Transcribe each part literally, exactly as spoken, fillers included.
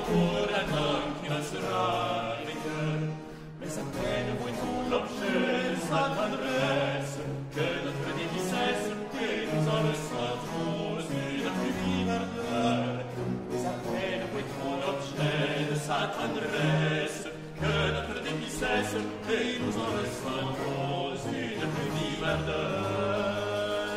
pour un homme qui ne sera avec eux. Mais à peine voit-on l'objet de sa tendresse, que notre dépit cesse et nous en ressentons une plus vive ardeur. Mais à peine voit-on l'objet de sa tendresse, que notre dépit cesse et nous en ressentons une plus vive ardeur.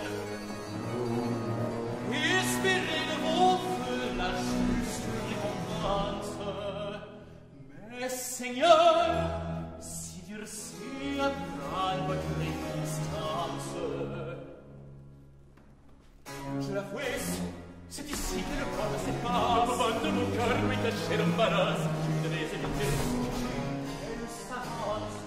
Espérez de vos feux la juste récompense, mais Seigneur, si durcez à prendre votre résistance. Je la fouesse, c'est ici que le corps se passe. Au fond de mon cœur, lui cacher l'embarras, je devais éviter qu'elle s'avance.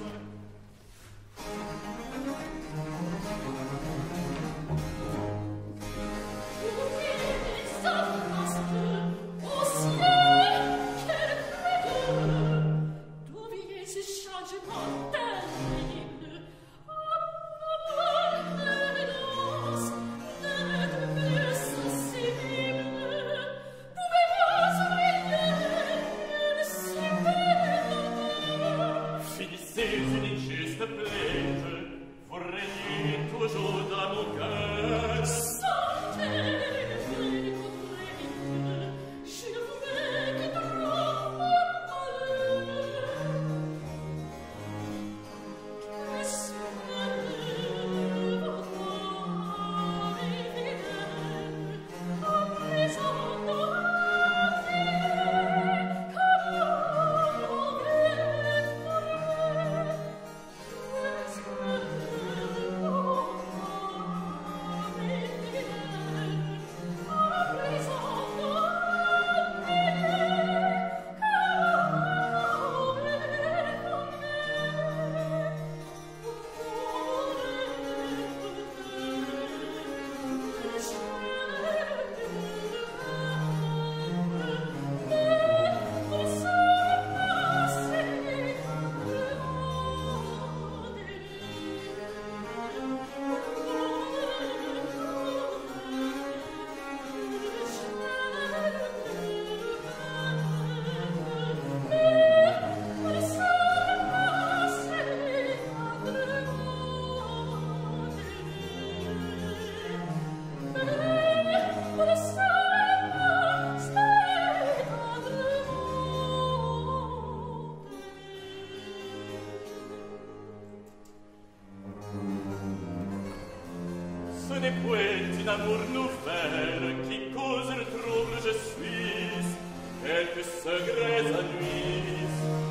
Ce n'est point une amour nouvelle qui cause le trouble, je suis quelques secrets à nuit.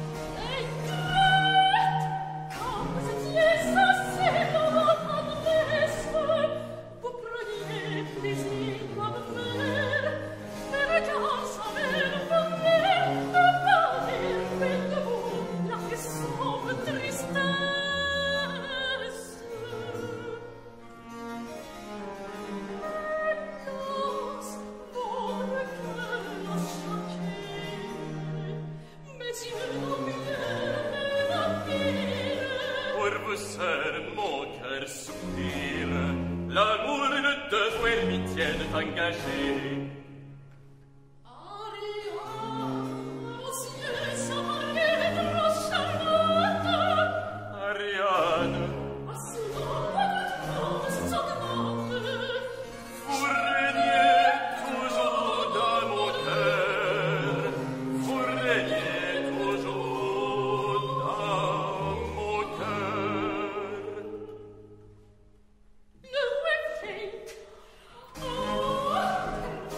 Et crête, quand vous étiez assez dans votre adresse, vous preniez plaisir à me faire, mes regards savaient me donner de parler près de vous la plus sombre tristesse. Mon cœur soupire, l'amour de deux fois m'y tienne engagé. Ne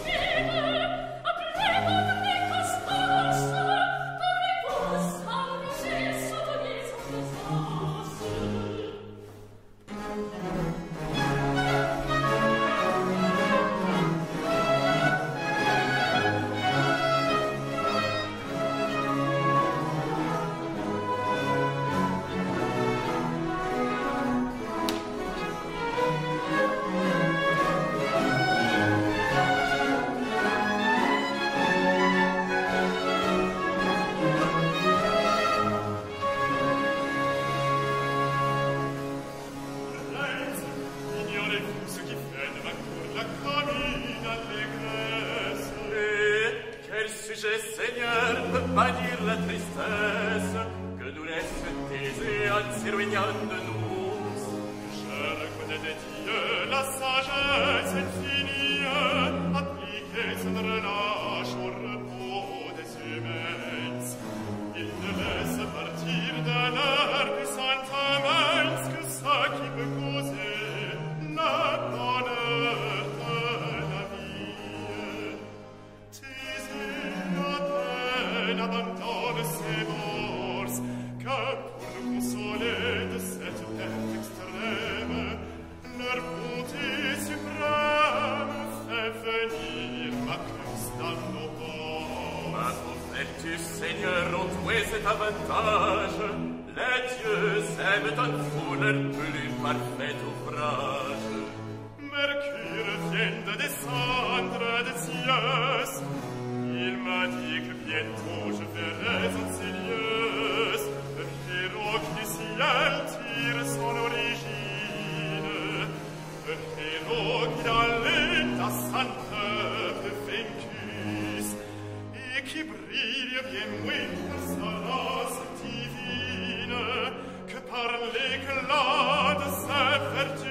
cœur peut pas dire la tristesse que nous laisse Thésée à Cyruinian de nous. Je reconnais des dieux la sagesse infinie, appliquée sans relâche au repos des humains. Il ne laisse partir de leur puissante main que ça qui peut causer le bonheur de la vie. Thésée à peine abandonne ses forces que pour nous consoler de cette perte extrême, leur bonté suprême fait venir Bacchus dans nos ports. Ma pauvre Seigneur, ont joué cet avantage. Les dieux aiment en fou leur plus parfait ouvrage. Mercure vient de descendre des cieux. Il m'a dit que bientôt je verrai en ces lieux le héros qui du ciel tire son origine, le héros qui dans l'état sans peuple vaincus et qui brille bien moins par sa race divine que par l'éclat de sa vertus.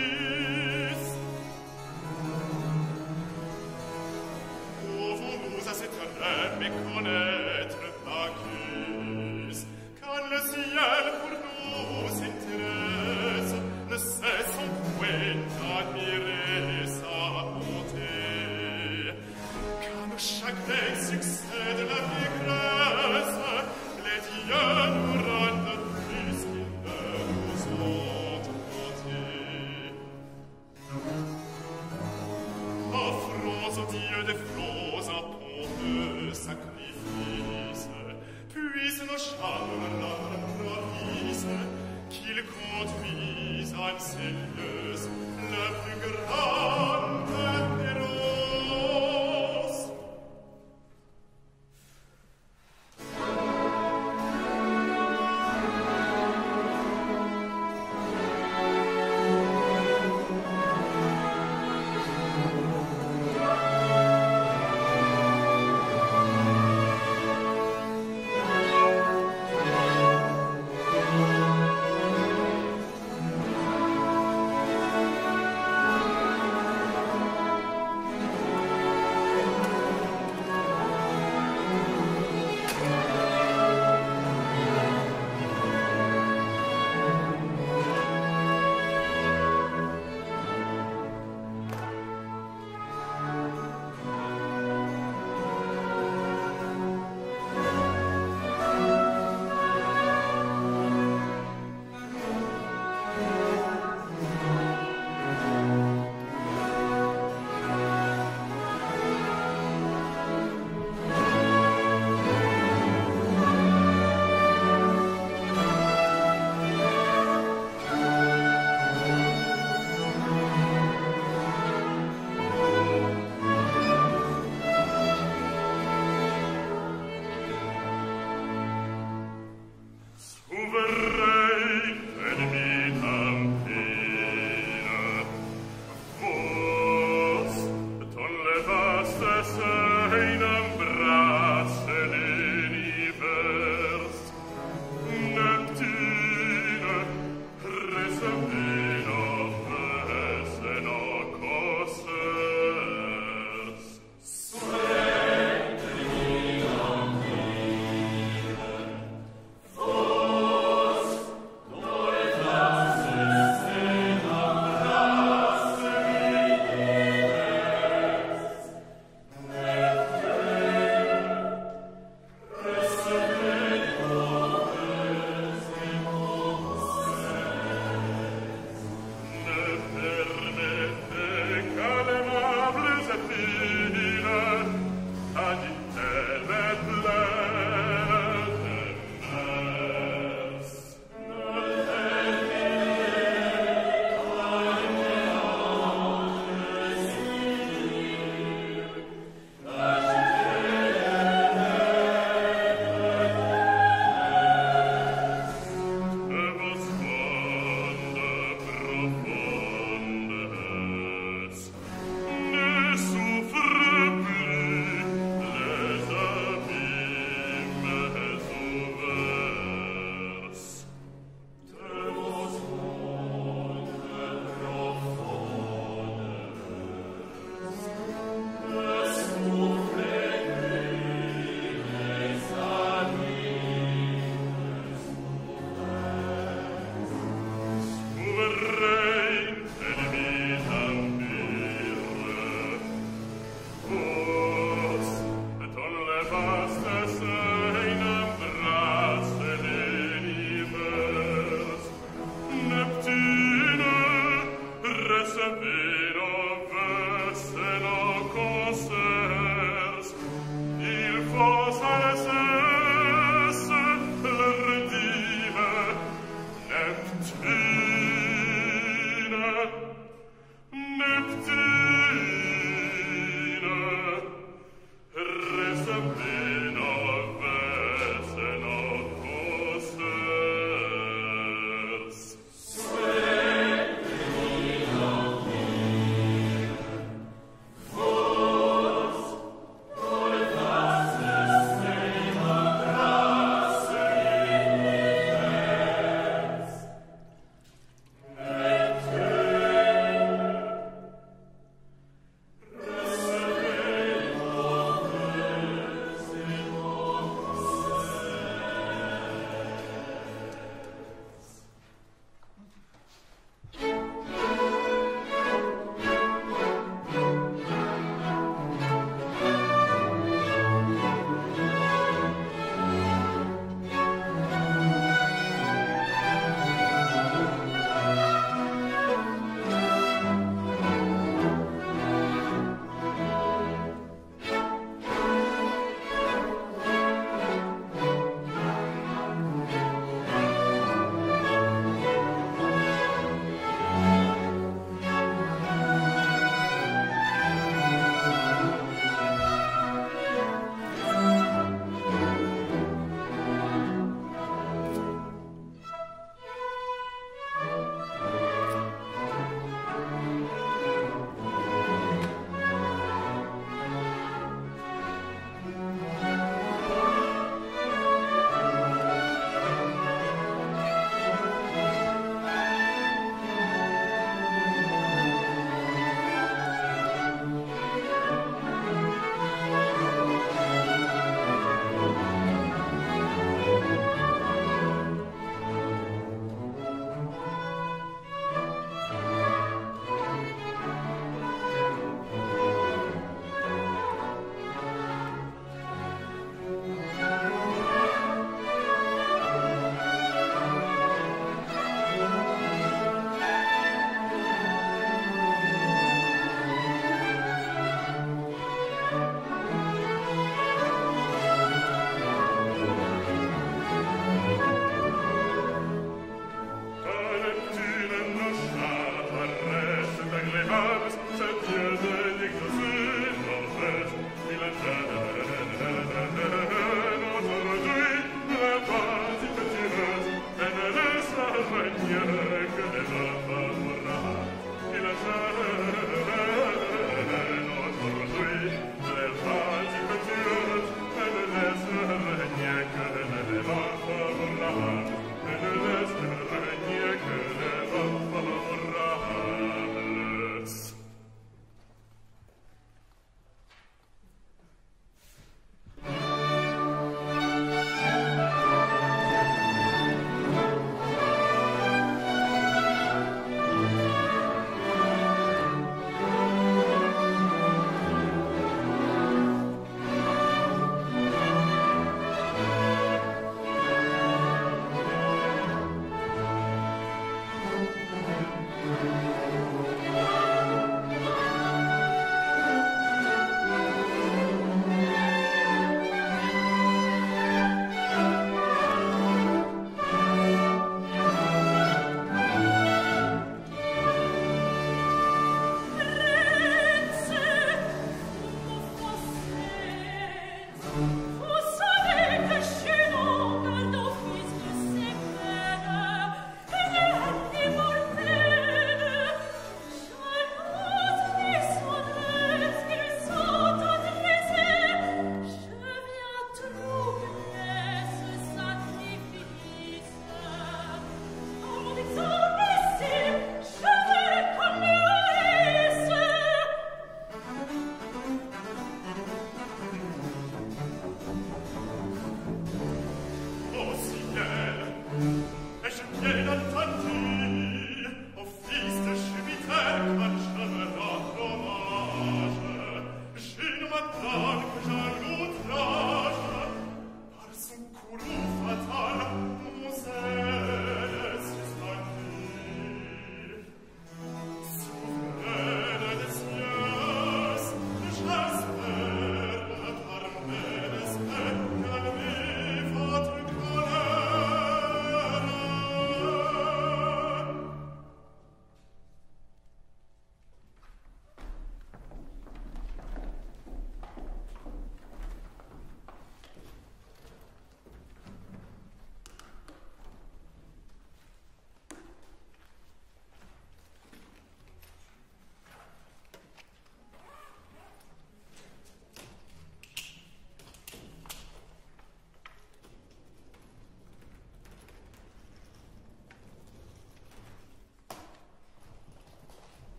Pouvons-nous à cette heure méconnaître Bacchus, quand le ciel pour nous s'intéresse, ne cessons point d'admirer sa bonté. Quand chaque veille succède la négresse, les dieux nous rendent plus qu'ils ne nous ont ôté. Offrons aux dieux des flots un pompeux sacrifice, puisse nos charmes leur propice, qu'ils conduisent en ces lieux le plus grand héros.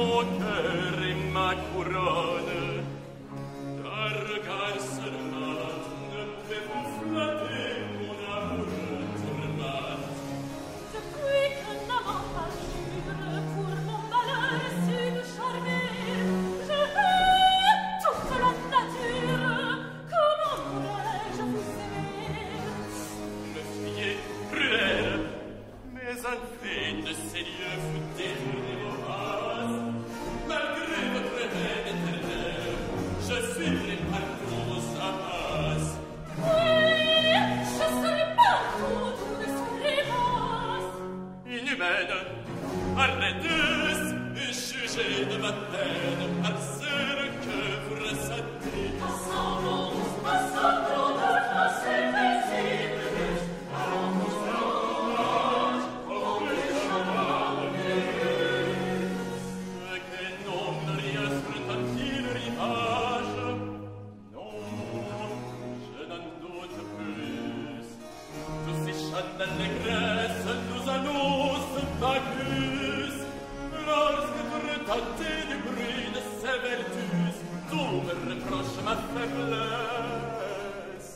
mon cœur et ma couronne. D'un regard seulement ne pouvez-vous flatter mon amoureux tourmente. Depuis qu'un amant parjure pour mon malheur si me charmer, je hais toute la nature. Comment pourrais-je vous aimer? Me fuyez cruel, mais un fait de ces lieux vous déroule vos races. Malgré votre haine éternelle, je suivrai partout vos amas. Oui, je serai partout d'où ne serai pas. Inhumaine, arrêteuse, jugez de ma peine par celle que vous ressentez. Ensemble, ensemble, notre c'est paisible. Che non riaffrontanti le rivage. Non, je n'en doute plus. Tous ces chants d'allégresse nous annoncent Bacchus. Lorsque vous retentez du bruit de ses vertus, tout me reproche ma faiblesse.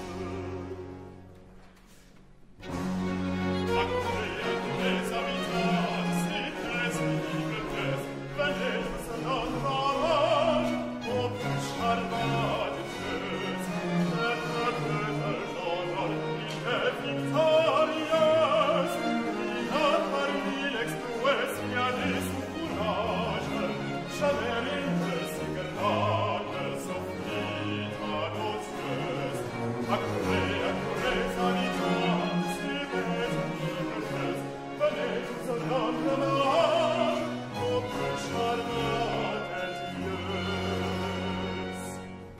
Accurez, accurez, habitants, si paisibles, venez vous en hommage aux plus charmantes choses. Le peuple de l'honneur, il est victorieux. Il a parmi l'exploit signalé son courage. Jamais rien de si grande s'offrit à nos yeux. Accurez, accurez, habitants, si paisibles, venez vous en hommage aux plus charmantes dieuses.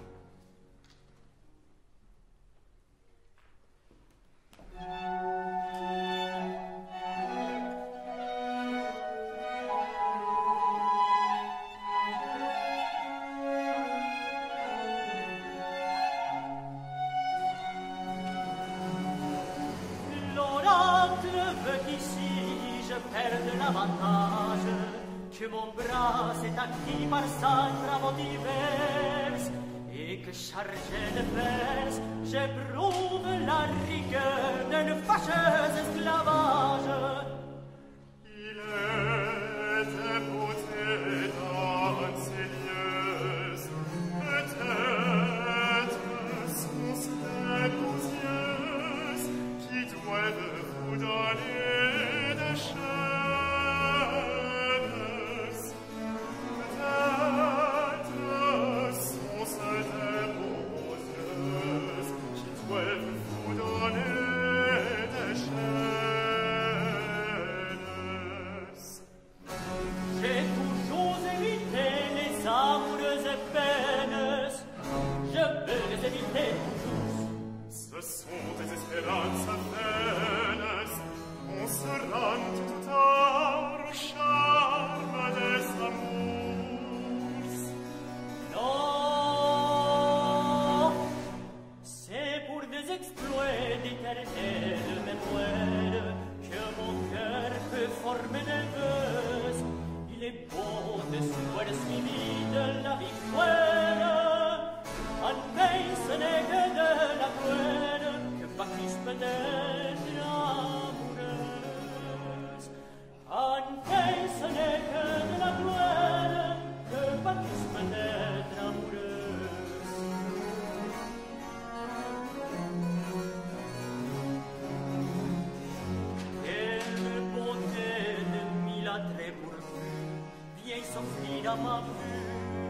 L'oracle veut qu'ici je perde l'avantage, que mon bras s'est acquis par sacra diverse, et que chargé de perse, j'éprouve la rigueur d'un fâcheux esclavage. Il était beauté dans ces lieux, peut-être sont-ce des beaux yeux qui doivent vous donner des chaînes. Peut-être sont-ce des beaux yeux qui doivent vous donner des chaînes. J'ai toujours évité les amoureuses peines, je veux les éviter tous. Ce sont des espérances vaines, on se rend tout tard au charme des amours. Non, c'est pour des exploits d'éternelle mémoire que mon cœur peut former des vœux. Il est beau de souhait suivi de la victoire. En veille, ce n'est que de la gloire que Bacchus peut être amoureuse. En veille, ce n'est que de la gloire que Bacchus peut être amoureuse. Quelle beauté de mille attraits pourvus vient s'offrir à ma vue.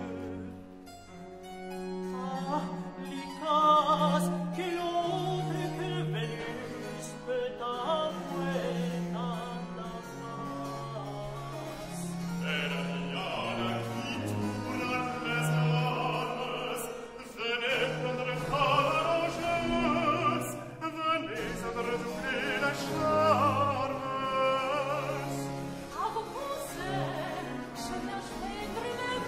Ah, Lycas, quel autre que Vénus peut avouer dans la face? Belle Diana qui tourne les armes, venez prendre part aux jeux, venez en redoubler la charme. À vos conseils, je n'achèterai mes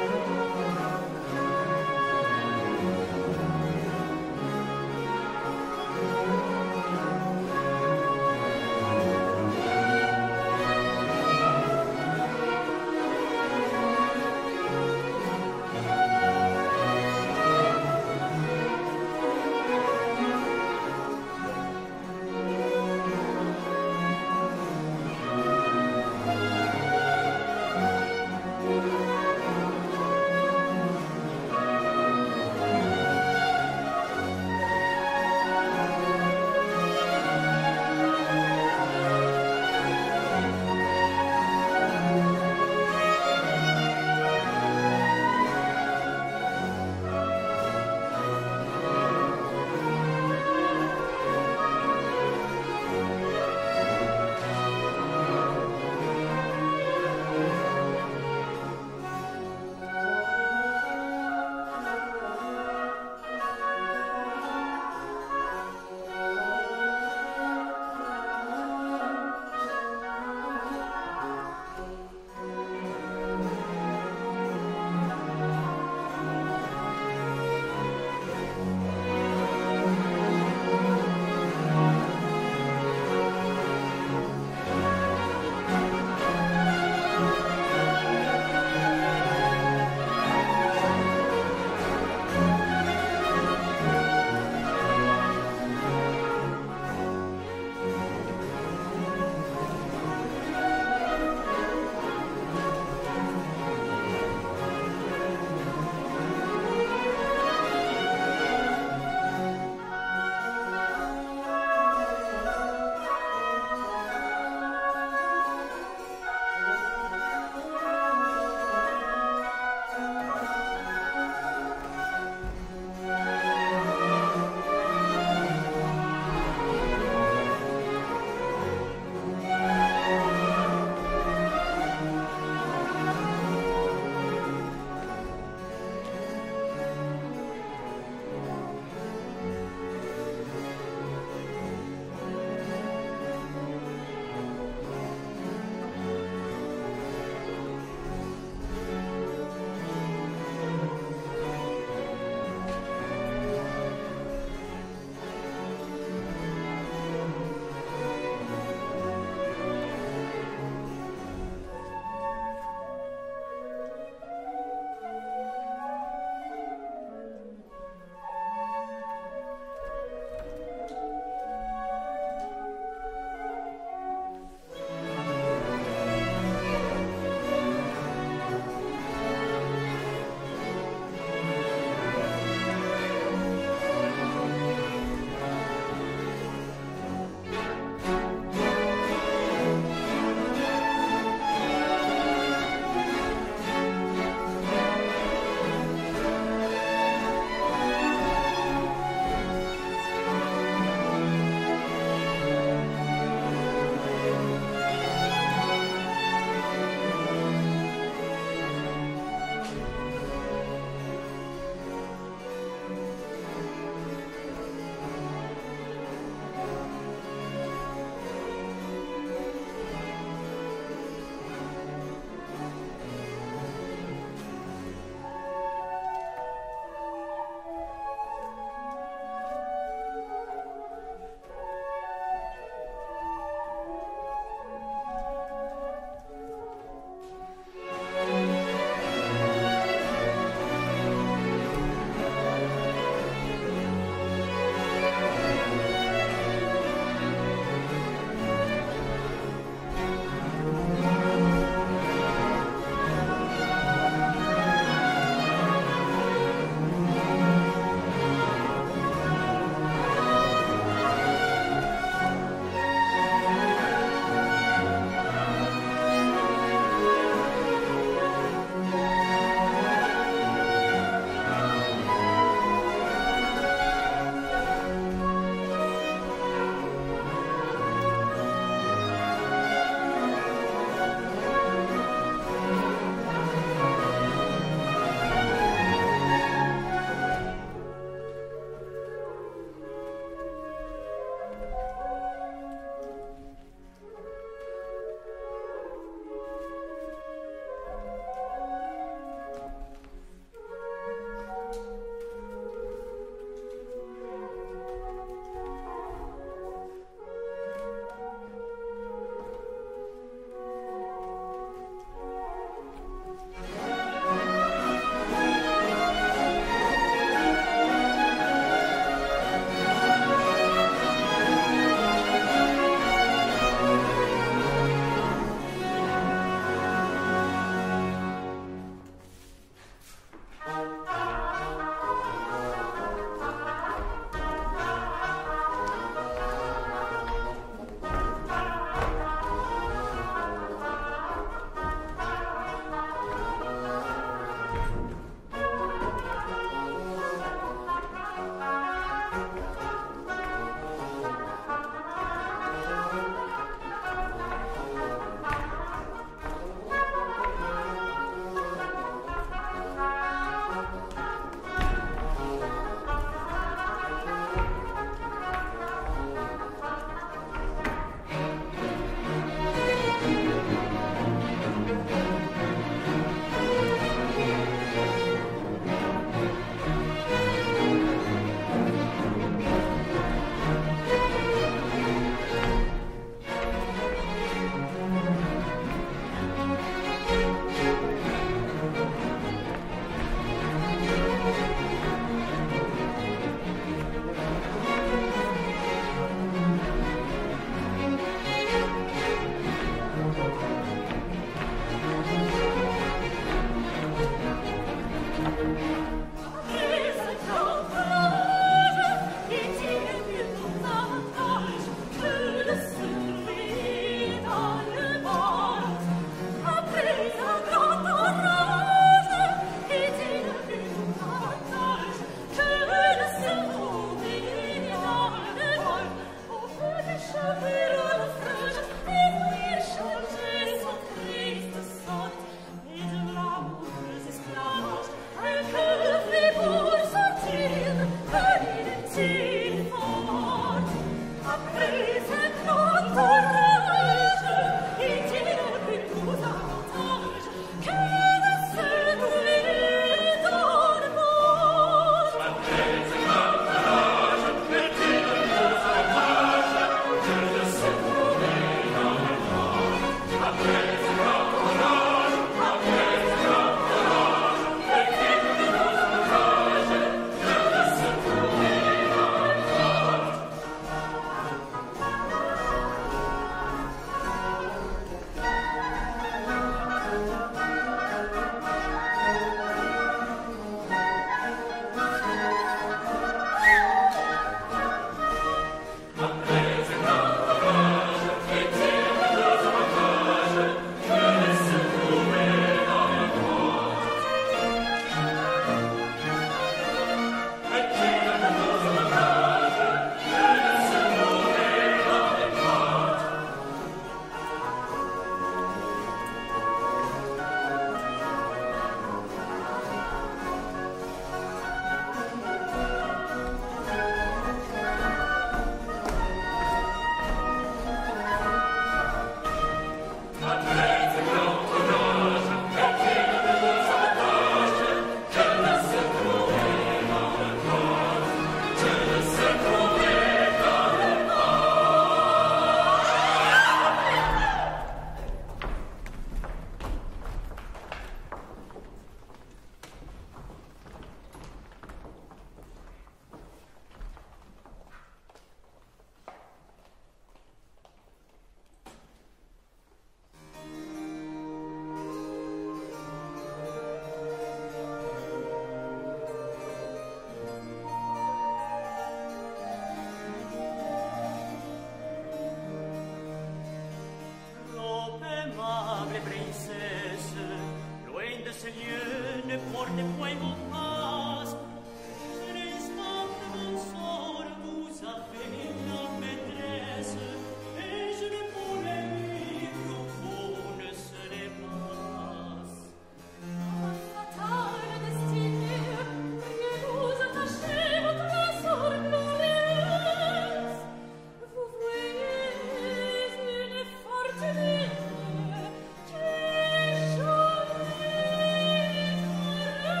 lieu ne porte point mon passe. Je respecte mon sort, vous avez la maîtresse, et je ne pourrais vivre au fond ne se dépasse. Ma fatale destinée, priez vous attacher votre sort glorieuse. Vous voyez une fortune qui est jolie pour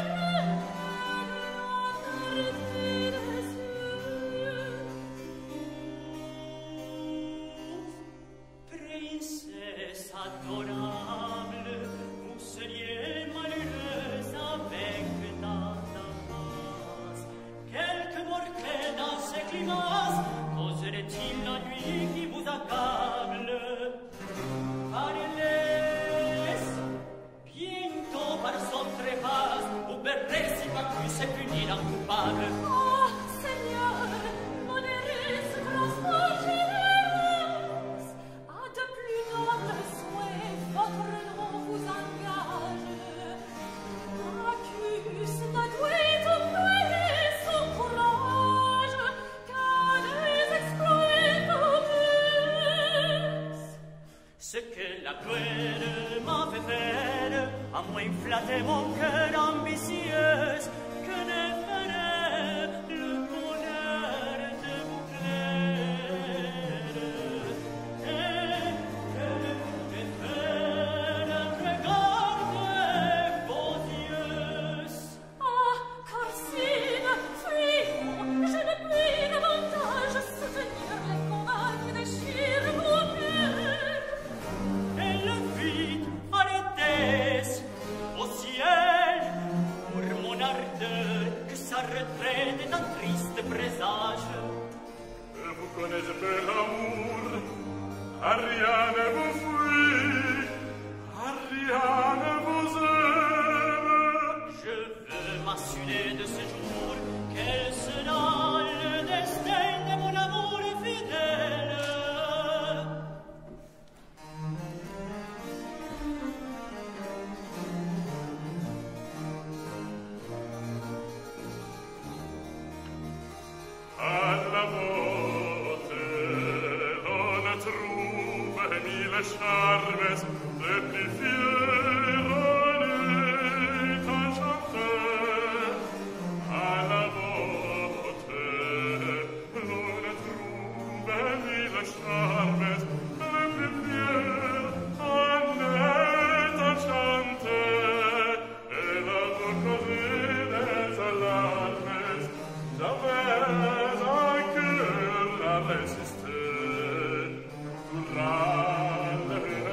Princesse adorable, vous seriez malheureuse avec tant d'avance. Quelque mortel dans ces climats causerait-il la nuit qui vous accable? Parlez, bientôt par son trépas, vous verrez si Bacchus est puni d'un coupable. Oh, Seigneur, modérez ce transport généreuse. À de plus nobles souhaits, votre nom vous engage. Bacchus n'a doué d'employer son courage qu'à des exploits nobles. Ce que la cruelle m'a fait faire a moins flatté mon cœur ambitieuse que ne ferait le bonheur de vous plaire. Et que ne pouvait faire regarder vos yeux. Ah, Corsine, fuyons, je ne puis davantage soutenir les combats qui déchirent mon cœur. Et le vide arrêtez au ciel pour mon ardeur que sa retraite est un triste présage. Je vous connais peu l'amour, Ariane vous fuit, Ariane vous aime. Je veux m'assurer de ce jour quel sera le destin de mon amour fidèle. À la beauté, l'on trouve mille charmes, le plus fier en est enchanteur. À la beauté, l'on trouve mille charmes, le plus fier en est enchanteur. Et la beauté des alarmes, j'avais un cœur à résister. Tout râle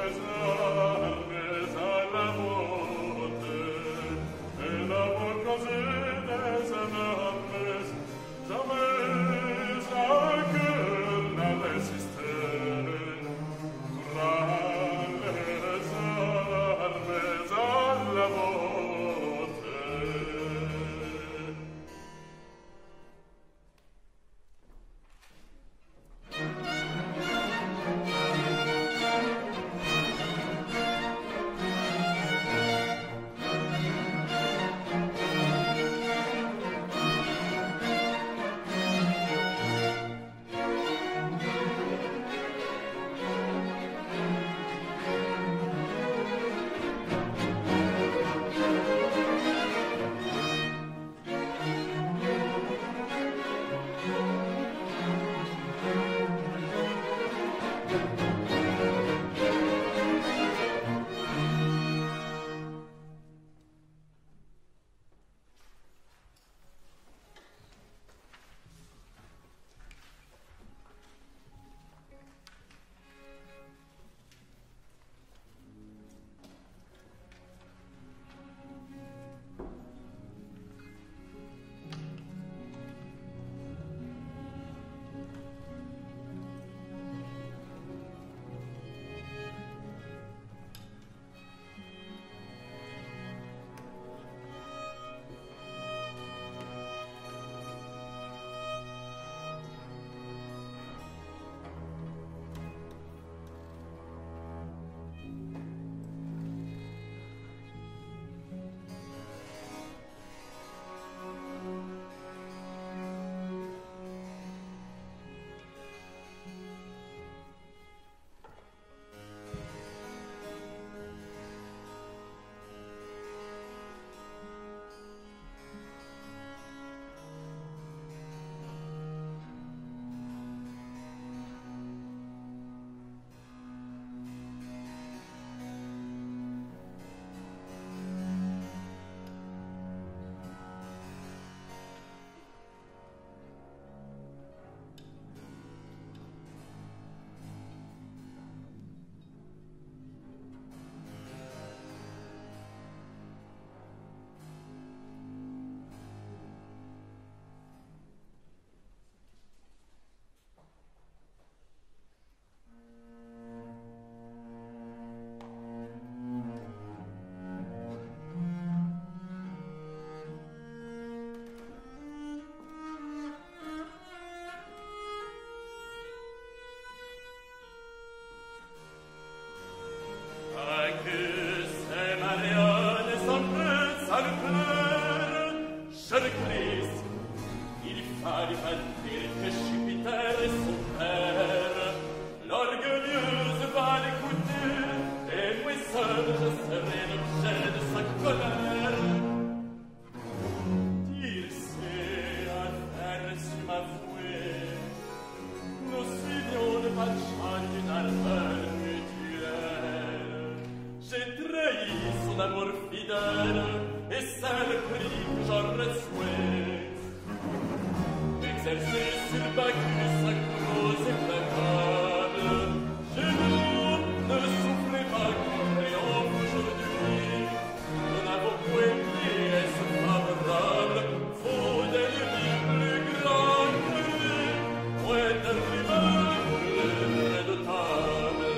serait l'objet de sa colère. Il sait à faire sur ma fouée, nous suivions le matcha d'une ardeur mutuelle. J'ai trahi son amour fidèle, et c'est le prix que j'en reçois. Exercer sur Bacchus sa cause implacable, genoux, ne souffrez pas qu'on triomphe aujourd'hui. Nous n'avons point pièce favorable, faut d'ennemis plus grands que lui, point de rival plus redoutable.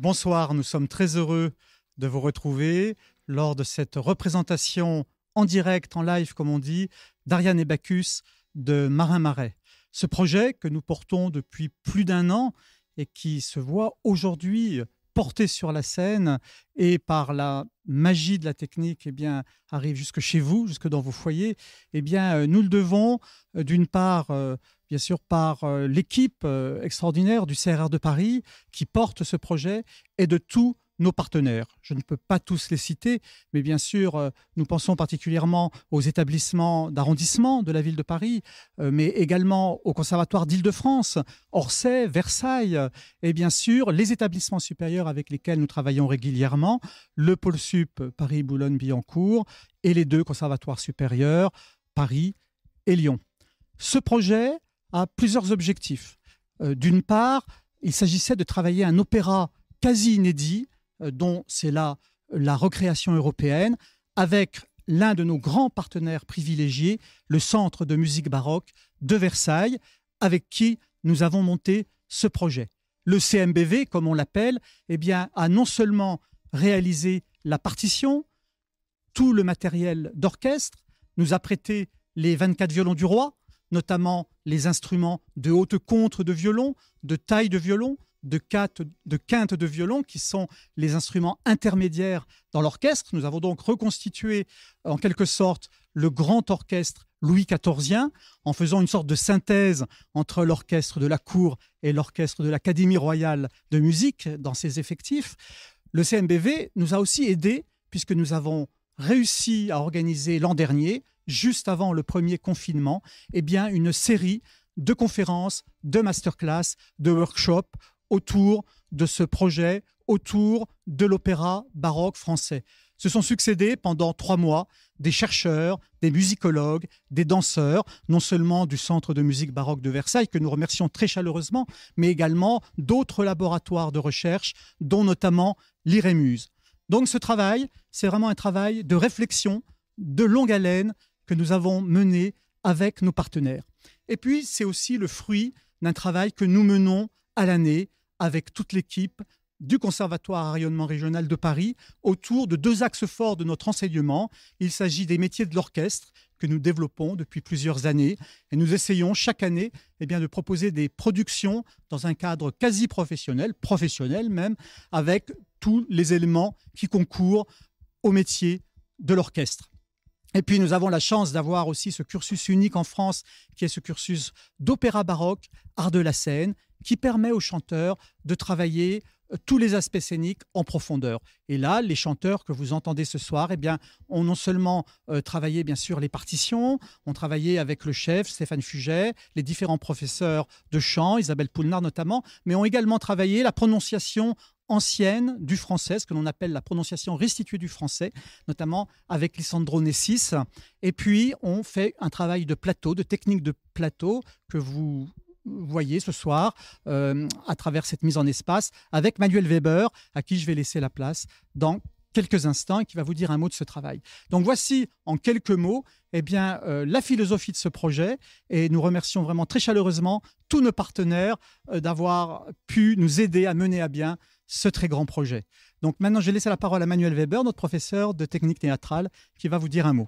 bonsoir, nous sommes très heureux de vous retrouver lors de cette représentation en direct, en live comme on dit, d'Ariane et Bacchus de Marin Marais. Ce projet que nous portons depuis plus d'un an et qui se voit aujourd'hui porté sur la scène et par la magie de la technique eh bien, arrive jusque chez vous, jusque dans vos foyers, eh bien, nous le devons d'une part euh, bien sûr par euh, l'équipe euh, extraordinaire du C R R de Paris qui porte ce projet et de tous nos partenaires. Je ne peux pas tous les citer, mais bien sûr, euh, nous pensons particulièrement aux établissements d'arrondissement de la ville de Paris, euh, mais également au Conservatoire d'Île-de-France, Orsay, Versailles, euh, et bien sûr, les établissements supérieurs avec lesquels nous travaillons régulièrement, le Pôle Sup Paris-Boulogne-Billancourt et les deux conservatoires supérieurs, Paris et Lyon. Ce projet a plusieurs objectifs. Euh, D'une part, il s'agissait de travailler un opéra quasi inédit, dont c'est là la recréation européenne, avec l'un de nos grands partenaires privilégiés, le Centre de musique baroque de Versailles, avec qui nous avons monté ce projet. Le C M B V, comme on l'appelle, eh bien, a non seulement réalisé la partition, tout le matériel d'orchestre, nous a prêté les vingt-quatre violons du roi, notamment les instruments de haute contre de violon, de taille de violon, de quinte, de quinte de violon, qui sont les instruments intermédiaires dans l'orchestre. Nous avons donc reconstitué en quelque sorte le grand orchestre Louis quatorzien en faisant une sorte de synthèse entre l'orchestre de la cour et l'orchestre de l'Académie royale de musique dans ses effectifs. Le C M B V nous a aussi aidés puisque nous avons réussi à organiser l'an dernier, juste avant le premier confinement, eh bien une série de conférences, de masterclass, de workshops autour de ce projet, autour de l'opéra baroque français. Se sont succédés pendant trois mois des chercheurs, des musicologues, des danseurs, non seulement du Centre de musique baroque de Versailles, que nous remercions très chaleureusement, mais également d'autres laboratoires de recherche, dont notamment l'IREMUSE. Donc ce travail, c'est vraiment un travail de réflexion, de longue haleine, que nous avons mené avec nos partenaires. Et puis, c'est aussi le fruit d'un travail que nous menons à l'année avec toute l'équipe du Conservatoire à rayonnement régional de Paris autour de deux axes forts de notre enseignement. Il s'agit des métiers de l'orchestre que nous développons depuis plusieurs années et nous essayons chaque année eh bien, de proposer des productions dans un cadre quasi professionnel, professionnel même, avec tous les éléments qui concourent au métier de l'orchestre. Et puis, nous avons la chance d'avoir aussi ce cursus unique en France, qui est ce cursus d'opéra baroque, art de la scène, qui permet aux chanteurs de travailler tous les aspects scéniques en profondeur. Et là, les chanteurs que vous entendez ce soir, eh bien, ont non seulement euh, travaillé, bien sûr, les partitions, ont travaillé avec le chef, Stéphane Fuget, les différents professeurs de chant, Isabelle Poulnard notamment, mais ont également travaillé la prononciation ancienne du français, ce que l'on appelle la prononciation restituée du français, notamment avec Lisandro Nessis. Et puis, on fait un travail de plateau, de technique de plateau que vous voyez ce soir euh, à travers cette mise en espace avec Manuel Weber, à qui je vais laisser la place dans quelques instants et qui va vous dire un mot de ce travail. Donc voici en quelques mots eh bien, euh, la philosophie de ce projet et nous remercions vraiment très chaleureusement tous nos partenaires euh, d'avoir pu nous aider à mener à bien ce très grand projet. Donc maintenant, je vais laisser la parole à Manuel Weber, notre professeur de technique théâtrale, qui va vous dire un mot.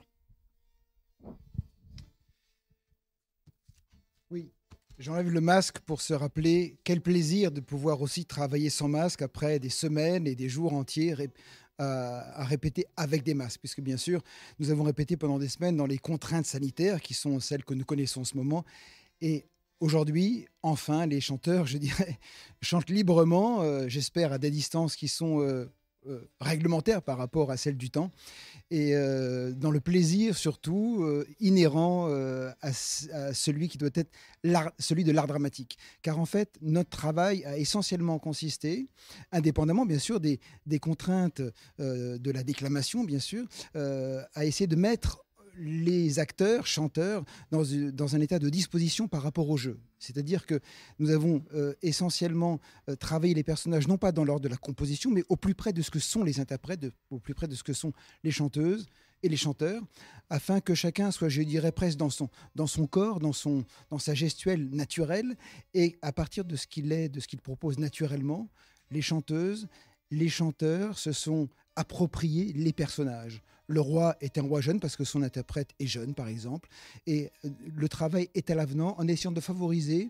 Oui, j'enlève le masque pour se rappeler quel plaisir de pouvoir aussi travailler sans masque après des semaines et des jours entiers ré à, à répéter avec des masques, puisque bien sûr, nous avons répété pendant des semaines dans les contraintes sanitaires qui sont celles que nous connaissons en ce moment. Et aujourd'hui, enfin, les chanteurs, je dirais, chantent librement, euh, j'espère à des distances qui sont euh, euh, réglementaires par rapport à celles du temps, et euh, dans le plaisir surtout euh, inhérent euh, à, à celui qui doit être celui de l'art dramatique. Car en fait, notre travail a essentiellement consisté, indépendamment bien sûr des, des contraintes euh, de la déclamation, bien sûr, euh, à essayer de mettre les acteurs, chanteurs, dans, dans un état de disposition par rapport au jeu. C'est-à-dire que nous avons euh, essentiellement euh, travaillé les personnages, non pas dans l'ordre de la composition, mais au plus près de ce que sont les interprètes, de, au plus près de ce que sont les chanteuses et les chanteurs, afin que chacun soit, je dirais, presque dans son, dans son corps, dans, son, dans sa gestuelle naturelle, et à partir de ce qu'il est, de ce qu'il propose naturellement, les chanteuses, les chanteurs se sont appropriés les personnages. Le roi est un roi jeune parce que son interprète est jeune, par exemple. Et le travail est à l'avenant en essayant de favoriser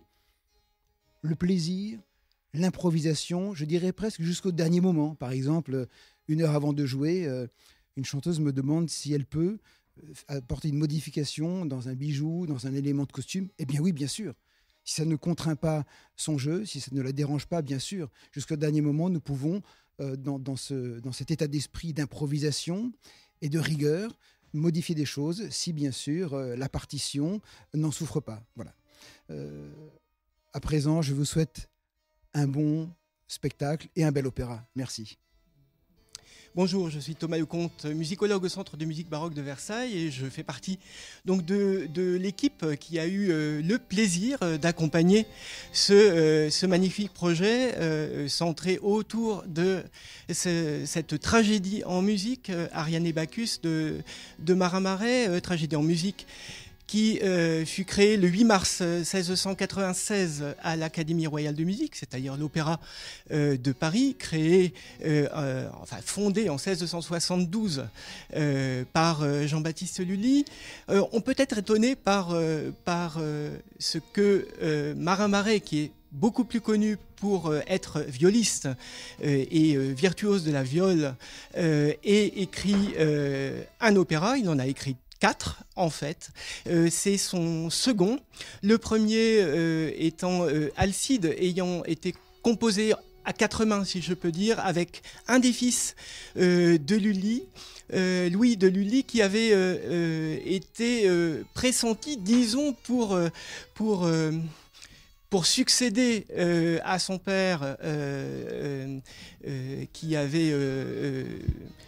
le plaisir, l'improvisation, je dirais presque jusqu'au dernier moment. Par exemple, une heure avant de jouer, une chanteuse me demande si elle peut apporter une modification dans un bijou, dans un élément de costume. Eh bien oui, bien sûr. Si ça ne contraint pas son jeu, si ça ne la dérange pas, bien sûr. Jusqu'au dernier moment, nous pouvons, euh, dans, dans, ce, dans cet état d'esprit d'improvisation et de rigueur, modifier des choses si, bien sûr, euh, la partition n'en souffre pas. Voilà. Euh, à présent, je vous souhaite un bon spectacle et un bel opéra. Merci. Bonjour, je suis Thomas Lecomte, musicologue au Centre de musique baroque de Versailles et je fais partie donc de, de l'équipe qui a eu euh, le plaisir euh, d'accompagner ce, euh, ce magnifique projet euh, centré autour de ce, cette tragédie en musique, euh, Ariane et Bacchus de, de Marin Marais, euh, tragédie en musique qui euh, fut créé le huit mars seize cent quatre-vingt-seize à l'Académie royale de musique, c'est-à-dire l'Opéra euh, de Paris, créé, euh, euh, enfin fondé en seize cent soixante-douze euh, par euh, Jean-Baptiste Lully. Euh, on peut être étonné par, euh, par euh, ce que euh, Marin Marais, qui est beaucoup plus connu pour euh, être violiste euh, et euh, virtuose de la viole, euh, ait écrit euh, un opéra. Il en a écrit quatre en fait. Euh, c'est son second. Le premier euh, étant euh, Alcide, ayant été composé à quatre mains, si je peux dire, avec un des fils euh, de Lully, euh, Louis de Lully, qui avait euh, euh, été euh, pressenti, disons, pour... Euh, pour euh, pour succéder euh, à son père euh, euh, euh, qui avait euh, euh,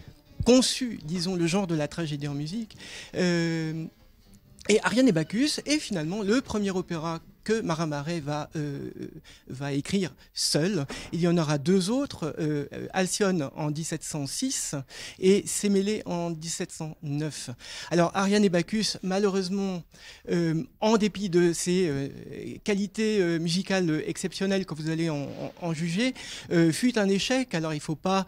conçu, disons, le genre de la tragédie en musique. Euh, et Ariane et Bacchus est finalement le premier opéra que Marin Marais va, euh, va écrire seul. Il y en aura deux autres, euh, Alcyone en dix-sept cent six et Sémélé en dix-sept cent neuf. Alors Ariane et Bacchus, malheureusement, euh, en dépit de ses euh, qualités euh, musicales exceptionnelles que vous allez en, en, en juger, euh, fut un échec. Alors il ne faut pas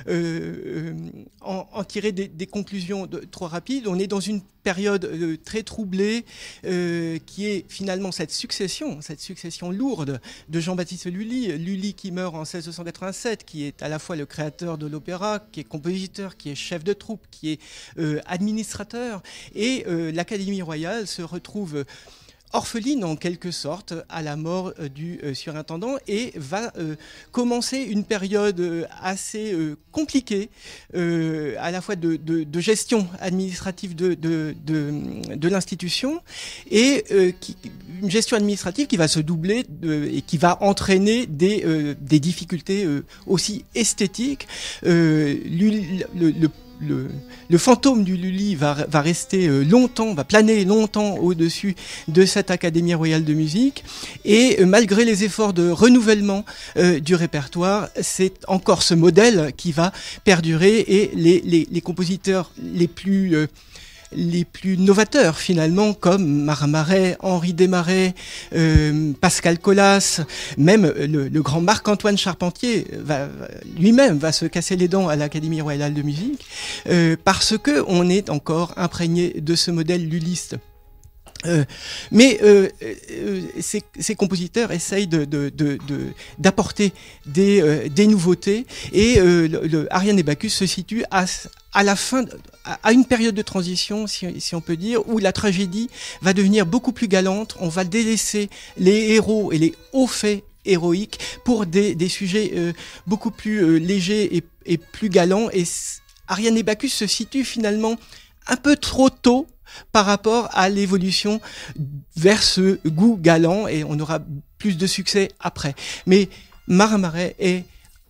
euh, en, en tirer des, des conclusions de, trop rapides. On est dans une période euh, très troublée euh, qui est finalement cette succession, cette succession lourde de Jean-Baptiste Lully, Lully qui meurt en seize cent quatre-vingt-sept, qui est à la fois le créateur de l'opéra, qui est compositeur, qui est chef de troupe, qui est euh, administrateur, et euh, l'Académie royale se retrouve orpheline en quelque sorte à la mort euh, du euh, surintendant et va euh, commencer une période euh, assez euh, compliquée euh, à la fois de, de, de gestion administrative de, de, de, de l'institution et euh, qui, une gestion administrative qui va se doubler de, et qui va entraîner des, euh, des difficultés euh, aussi esthétiques. Euh, le, le, le Le, le fantôme du Lully va, va rester longtemps, va planer longtemps au-dessus de cette Académie royale de musique. Et euh, malgré les efforts de renouvellement euh, du répertoire, c'est encore ce modèle qui va perdurer et les, les, les compositeurs les plus... Euh, les plus novateurs finalement, comme Marin Marais, Henri Desmarais, euh, Pascal Collas, même le, le grand Marc-Antoine Charpentier va, lui-même va se casser les dents à l'Académie royale de musique euh, parce que on est encore imprégné de ce modèle lulliste. Euh, mais euh, euh, ces, ces compositeurs essayent de, de, de, de, d'apporter des, euh, des nouveautés et euh, le, le Ariane et Bacchus se situe à, à la fin, à une période de transition, si, si on peut dire, où la tragédie va devenir beaucoup plus galante. On va délaisser les héros et les hauts faits héroïques pour des, des sujets euh, beaucoup plus euh, légers et, et plus galants. Et Ariane et Bacchus se situent finalement un peu trop tôt par rapport à l'évolution vers ce goût galant, et on aura plus de succès après. Mais Marin Marais est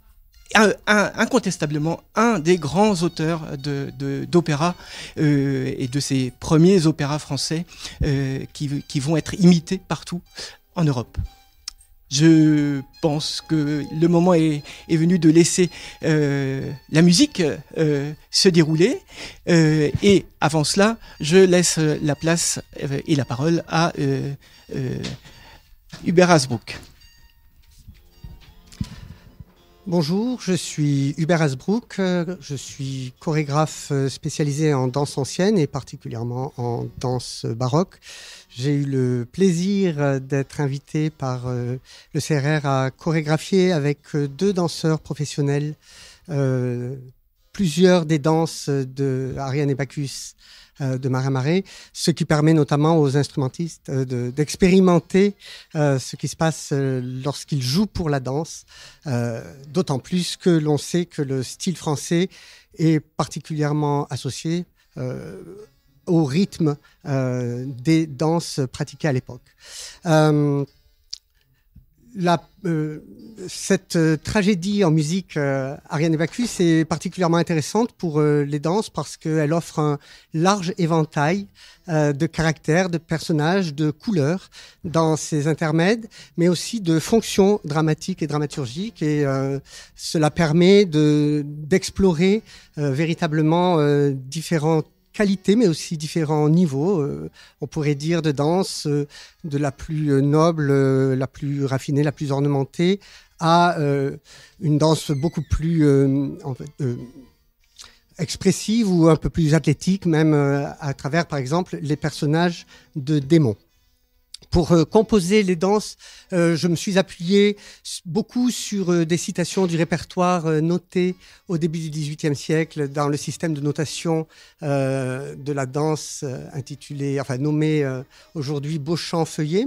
un, un, incontestablement un des grands auteurs de, de, d'opéra euh, et de ces premiers opéras français euh, qui, qui vont être imités partout en Europe. Je pense que le moment est, est venu de laisser euh, la musique euh, se dérouler. Euh, et avant cela, je laisse la place euh, et la parole à euh, euh, Hubert Hasbrouck. Bonjour, je suis Hubert Hasbrook, je suis chorégraphe spécialisé en danse ancienne et particulièrement en danse baroque. J'ai eu le plaisir d'être invité par le C R R à chorégraphier avec deux danseurs professionnels euh, plusieurs des danses de Ariane et Bacchus euh, de Marin Marais, ce qui permet notamment aux instrumentistes euh, de, d'expérimenter euh, ce qui se passe euh, lorsqu'ils jouent pour la danse, euh, d'autant plus que l'on sait que le style français est particulièrement associé euh, au rythme euh, des danses pratiquées à l'époque. Euh, La, euh, cette euh, tragédie en musique euh, Ariane et Bacchus est particulièrement intéressante pour euh, les danses parce qu'elle offre un large éventail euh, de caractères, de personnages, de couleurs dans ses intermèdes, mais aussi de fonctions dramatiques et dramaturgiques. Et euh, cela permet de, d'explorer euh, véritablement euh, différentes qualité, mais aussi différents niveaux, euh, on pourrait dire, de danse, euh, de la plus euh, noble, euh, la plus raffinée, la plus ornementée, à euh, une danse beaucoup plus euh, en fait, euh, expressive ou un peu plus athlétique, même euh, à travers, par exemple, les personnages de démons. Pour euh, composer les danses, euh, je me suis appuyé beaucoup sur euh, des citations du répertoire euh, noté au début du dix-huitième siècle dans le système de notation euh, de la danse euh, intitulé, enfin nommé euh, aujourd'hui Beauchamp-Feuillet,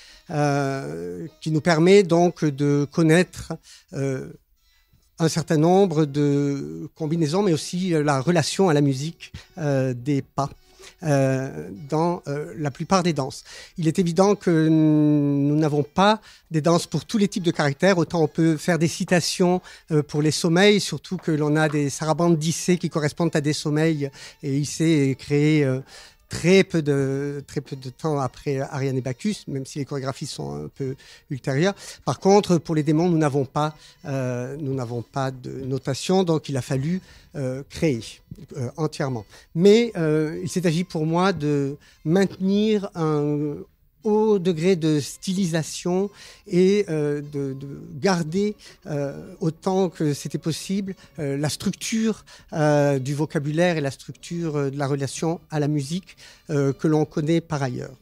euh, qui nous permet donc de connaître euh, un certain nombre de combinaisons, mais aussi euh, la relation à la musique euh, des pas. Euh, dans euh, la plupart des danses. Il est évident que nous n'avons pas des danses pour tous les types de caractères. Autant on peut faire des citations euh, pour les sommeils, surtout que l'on a des sarabandes d'Issée qui correspondent à des sommeils. Et Issée est créé euh, très peu de très peu de temps après Ariane et Bacchus, même si les chorégraphies sont un peu ultérieures. Par contre, pour les démons, nous n'avons pas euh, nous n'avons pas de notation, donc il a fallu euh, créer euh, entièrement. Mais euh, il s'est agi pour moi de maintenir un haut degré de stylisation et euh, de, de garder euh, autant que c'était possible euh, la structure euh, du vocabulaire et la structure euh, de la relation à la musique euh, que l'on connaît par ailleurs.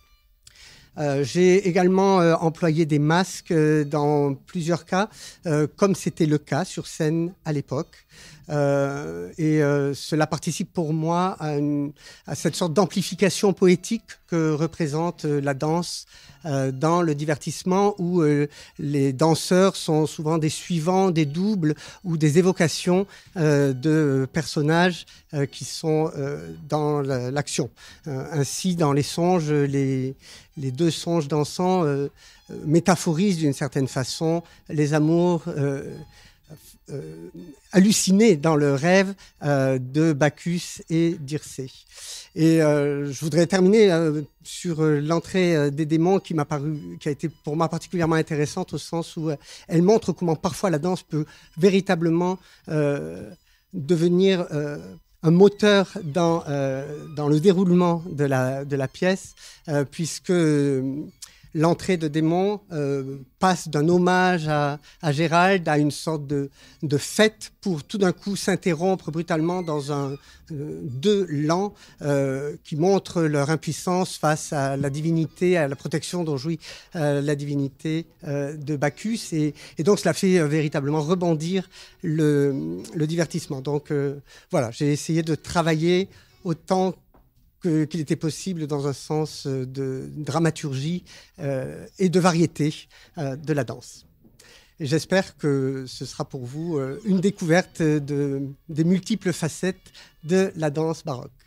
Euh, j'ai également euh, employé des masques euh, dans plusieurs cas, euh, comme c'était le cas sur scène à l'époque. Euh, et euh, cela participe pour moi à, une, à cette sorte d'amplification poétique que représente euh, la danse euh, dans le divertissement, où euh, les danseurs sont souvent des suivants, des doubles ou des évocations euh, de personnages euh, qui sont euh, dans la, l'action. Euh, ainsi, dans les songes, les, les deux songes dansants euh, euh, métaphorisent d'une certaine façon les amours euh, Euh, halluciné dans le rêve euh, de Bacchus et d'Irsée. Et euh, je voudrais terminer euh, sur euh, l'entrée euh, des démons qui m'a paru, qui a été pour moi particulièrement intéressante au sens où euh, elle montre comment parfois la danse peut véritablement euh, devenir euh, un moteur dans, euh, dans le déroulement de la, de la pièce, euh, puisque euh, l'entrée de démons euh, passe d'un hommage à, à Gérald à une sorte de, de fête pour tout d'un coup s'interrompre brutalement dans un euh, deux lents euh, qui montrent leur impuissance face à la divinité, à la protection dont jouit euh, la divinité euh, de Bacchus. Et, et donc cela fait euh, véritablement rebondir le, le divertissement. Donc euh, voilà, j'ai essayé de travailler autant qu'il était possible dans un sens de dramaturgie euh, et de variété euh, de la danse. Et j'espère que ce sera pour vous euh, une découverte de, des multiples facettes de la danse baroque.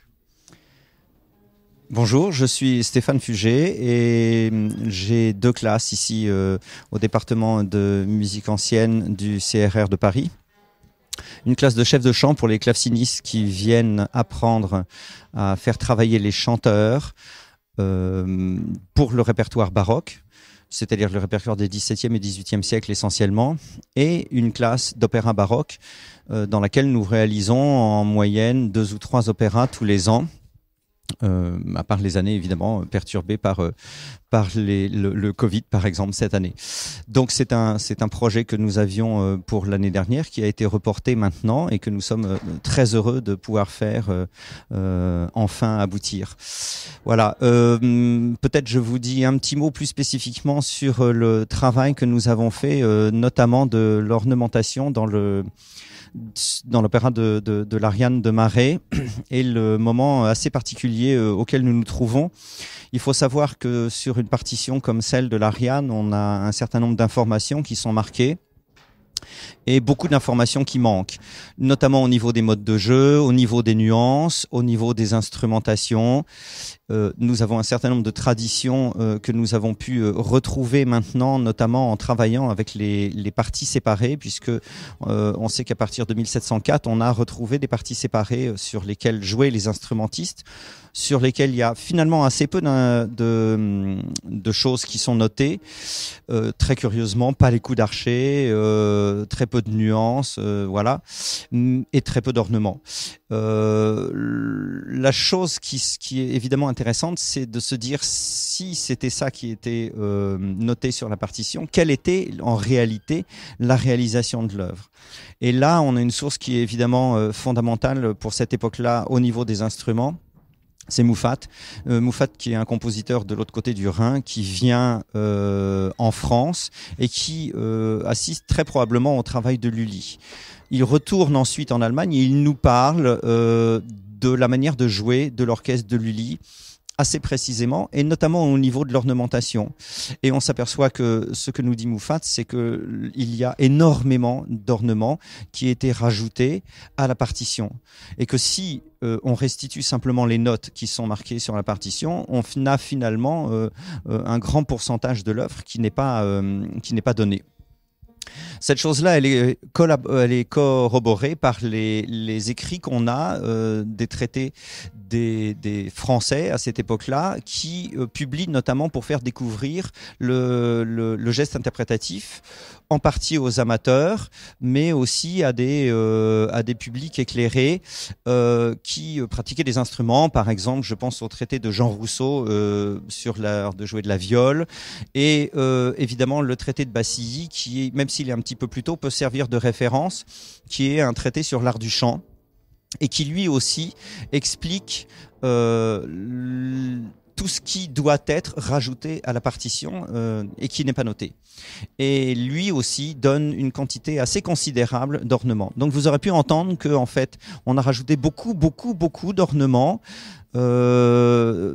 Bonjour, je suis Stéphane Fugé et j'ai deux classes ici euh, au département de musique ancienne du C R R de Paris. Une classe de chef de chant pour les clavecinistes qui viennent apprendre à faire travailler les chanteurs euh, pour le répertoire baroque, c'est-à-dire le répertoire des dix-septième et dix-huitième siècles essentiellement, et une classe d'opéra baroque euh, dans laquelle nous réalisons en moyenne deux ou trois opéras tous les ans, Euh, à part les années évidemment perturbées par, euh, par les, le, le Covid par exemple cette année. Donc c'est un, c'est un projet que nous avions euh, pour l'année dernière qui a été reporté maintenant et que nous sommes euh, très heureux de pouvoir faire euh, euh, enfin aboutir. Voilà, euh, peut-être je vous dis un petit mot plus spécifiquement sur euh, le travail que nous avons fait, euh, notamment de l'ornementation dans le dans l'opéra de, de, de l'Ariane de Marais et le moment assez particulier euh, auquel nous nous trouvons. Il faut savoir que sur une partition comme celle de l'Ariane, on a un certain nombre d'informations qui sont marquées et beaucoup d'informations qui manquent, notamment au niveau des modes de jeu, au niveau des nuances, au niveau des instrumentations. Euh, nous avons un certain nombre de traditions euh, que nous avons pu euh, retrouver maintenant, notamment en travaillant avec les, les parties séparées, puisque euh, on sait qu'à partir de mille sept cent quatre, on a retrouvé des parties séparées sur lesquelles jouaient les instrumentistes, sur lesquelles il y a finalement assez peu de, de choses qui sont notées. Euh, très curieusement, pas les coups d'archet, euh, très peu de nuances, euh, voilà, et très peu d'ornements. Euh, la chose qui, qui est évidemment intéressante, c'est de se dire si c'était ça qui était euh, noté sur la partition, quelle était en réalité la réalisation de l'œuvre. Et là, on a une source qui est évidemment euh, fondamentale pour cette époque-là au niveau des instruments. C'est Moufat, euh, Moufat qui est un compositeur de l'autre côté du Rhin, qui vient euh, en France et qui euh, assiste très probablement au travail de Lully. Il retourne ensuite en Allemagne et il nous parle euh, de la manière de jouer de l'orchestre de Lully, assez précisément, et notamment au niveau de l'ornementation. Et on s'aperçoit que ce que nous dit Moufat, c'est qu'il y a énormément d'ornements qui étaient rajoutés à la partition. Et que si euh, on restitue simplement les notes qui sont marquées sur la partition, on a finalement euh, euh, un grand pourcentage de l'œuvre qui n'est pas, euh, qui n'est pas donné. Cette chose-là, elle est, collab- elle est corroborée par les, les écrits qu'on a euh, des traités des, des Français à cette époque-là, qui euh, publient notamment pour faire découvrir le, le, le geste interprétatif, en partie aux amateurs, mais aussi à des, euh, à des publics éclairés euh, qui pratiquaient des instruments. Par exemple, je pense au traité de Jean Rousseau euh, sur l'art de jouer de la viole, et euh, évidemment le traité de Bassilly, qui est, même s'il est un petit peu plus tôt, peut servir de référence, qui est un traité sur l'art du chant, et qui lui aussi explique euh, l- tout ce qui doit être rajouté à la partition euh, et qui n'est pas noté. Et lui aussi donne une quantité assez considérable d'ornements. Donc vous aurez pu entendre que en fait, on a rajouté beaucoup, beaucoup, beaucoup d'ornements. Euh,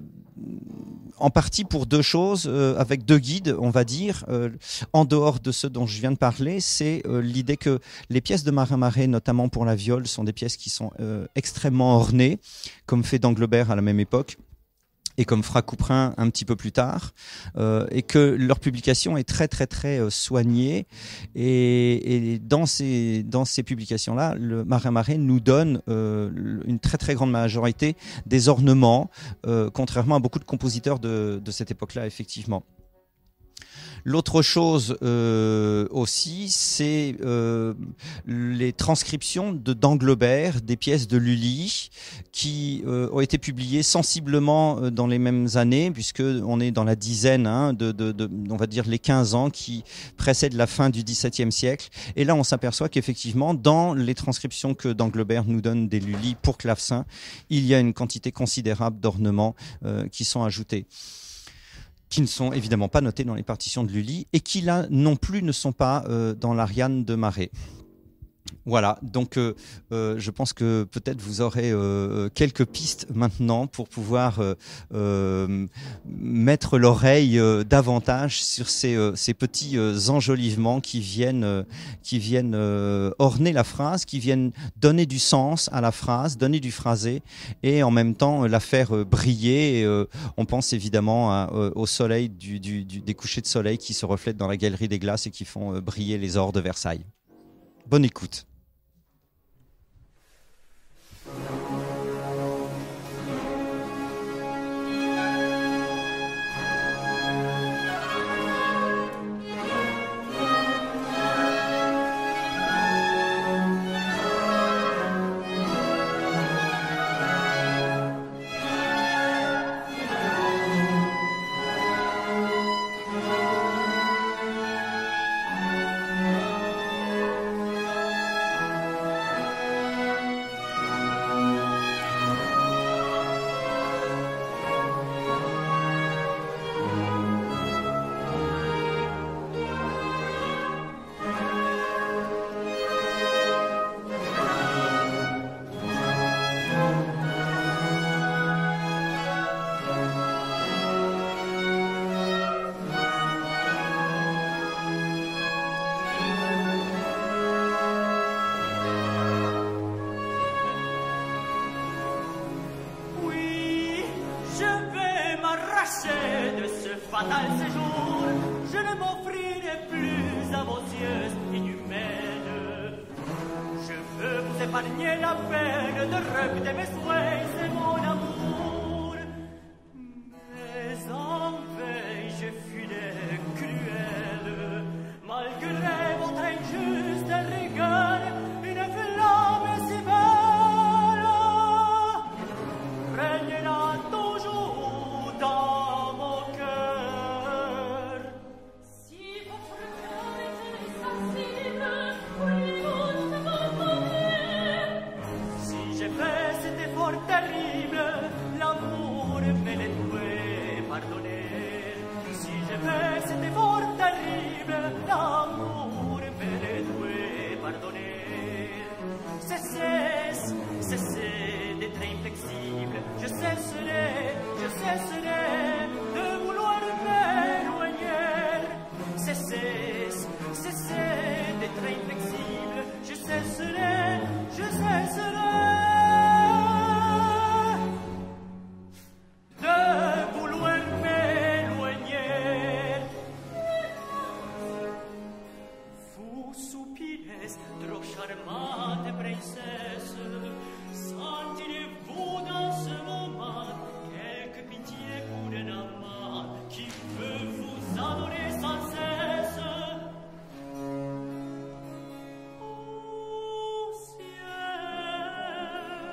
en partie pour deux choses, euh, avec deux guides, on va dire, euh, en dehors de ce dont je viens de parler, c'est euh, l'idée que les pièces de Marin-Marais, notamment pour la viole, sont des pièces qui sont euh, extrêmement ornées, comme fait Danglebert à la même époque, et comme fera Couperin un petit peu plus tard, euh, et que leur publication est très très très euh, soignée, et, et dans ces dans ces publications-là, le Marin-Marais nous donne euh, une très très grande majorité des ornements, euh, contrairement à beaucoup de compositeurs de de cette époque-là, effectivement. L'autre chose euh, aussi, c'est euh, les transcriptions de Danglebert, des pièces de Lully, qui euh, ont été publiées sensiblement euh, dans les mêmes années, puisque on est dans la dizaine, hein, de, de, de, on va dire les quinze ans qui précèdent la fin du dix-septième siècle. Et là, on s'aperçoit qu'effectivement, dans les transcriptions que Danglebert nous donne des Lully pour clavecin, il y a une quantité considérable d'ornements euh, qui sont ajoutés, qui ne sont évidemment pas notés dans les partitions de Lully et qui là non plus ne sont pas euh, dans l'Ariane de Marais. Voilà, donc euh, euh, je pense que peut-être vous aurez euh, quelques pistes maintenant pour pouvoir euh, euh, mettre l'oreille euh, davantage sur ces, euh, ces petits euh, enjolivements qui viennent, euh, qui viennent euh, orner la phrase, qui viennent donner du sens à la phrase, donner du phrasé et en même temps euh, la faire euh, briller. Et, euh, on pense évidemment à, euh, au soleil, du, du, du, des couchers de soleil qui se reflètent dans la galerie des glaces et qui font euh, briller les ors de Versailles. Bonne écoute. Thank you. racchet de ce fatal séjour, je ne m'offrirai plus à vos yeux inhumaines. Je veux vous épargner la peine de rebuter mes souhaits et mon amour. Mais en veille, je fus des cruels, malgré votre injuste rigueur, une flamme si belle. Règne-la toujours dans mon cœur. Si votre cœur est insensible, voulez-vous ne m'abandonner? Si j'ai fait cet effort terrible, l'amour me l'est doué pardonner. Si j'ai fait cet effort terrible, l'amour me l'est doué pardonner. Cessez, cessez d'être inflexible, je cesserai, je cesserai de vouloir m'éloigner. Cessez, cessez d'être inflexible, je cesserai, je cesserai de vouloir m'éloigner. Vous soupirez, trop charmante princesse, sentirez-vous dans ce moment quelque pitié pour un amant qui veut vous adorer sans cesse? Ô ciel,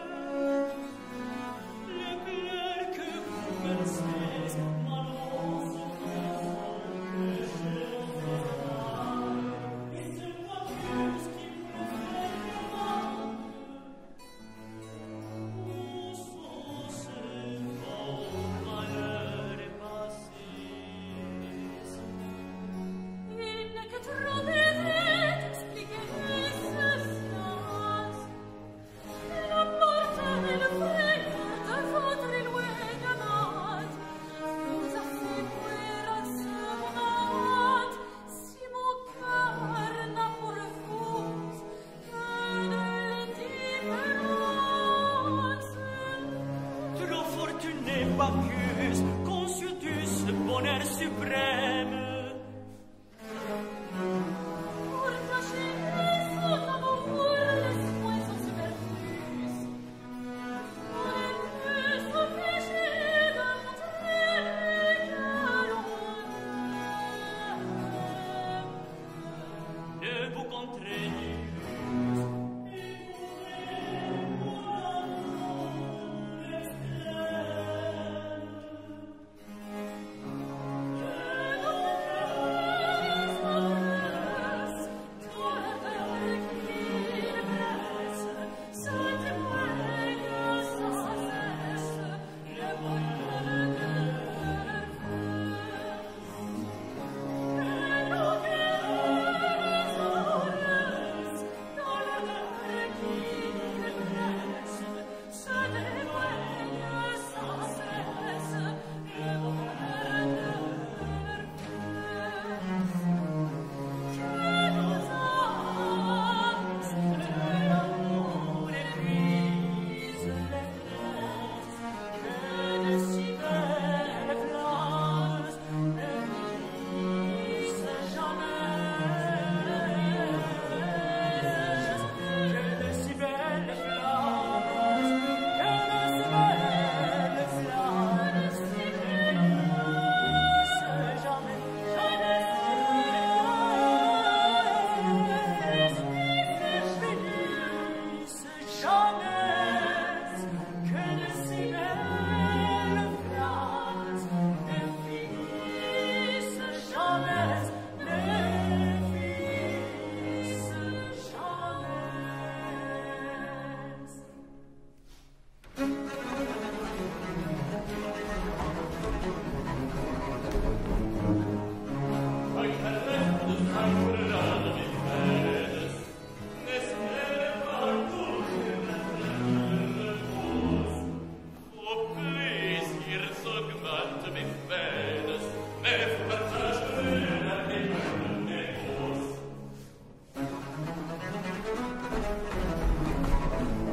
les pleurs que vous versez m'annoncent que je et ce Bacchus qui me fait mal. Où sont ces beaux malheurs passés? Il n'est que trop aisé d'expliquer ce silence. La mortelle frayeur de votre éloignement nous a fait mourir en ce moment. Si mon cœur n'a pour vous que de l'indifférence. Trop fortuné Bacchus, conçus-tu ce bonheur suprême? Pour cacher son amour, laisse-moi son superflux. Pour ne plus s'empêcher de montrer que l'on aime. Ne vous contraignez.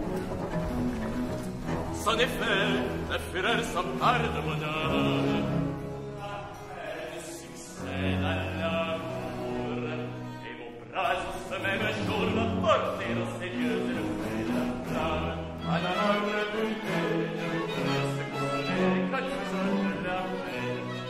En effet, la fureur s'empare de mon âme.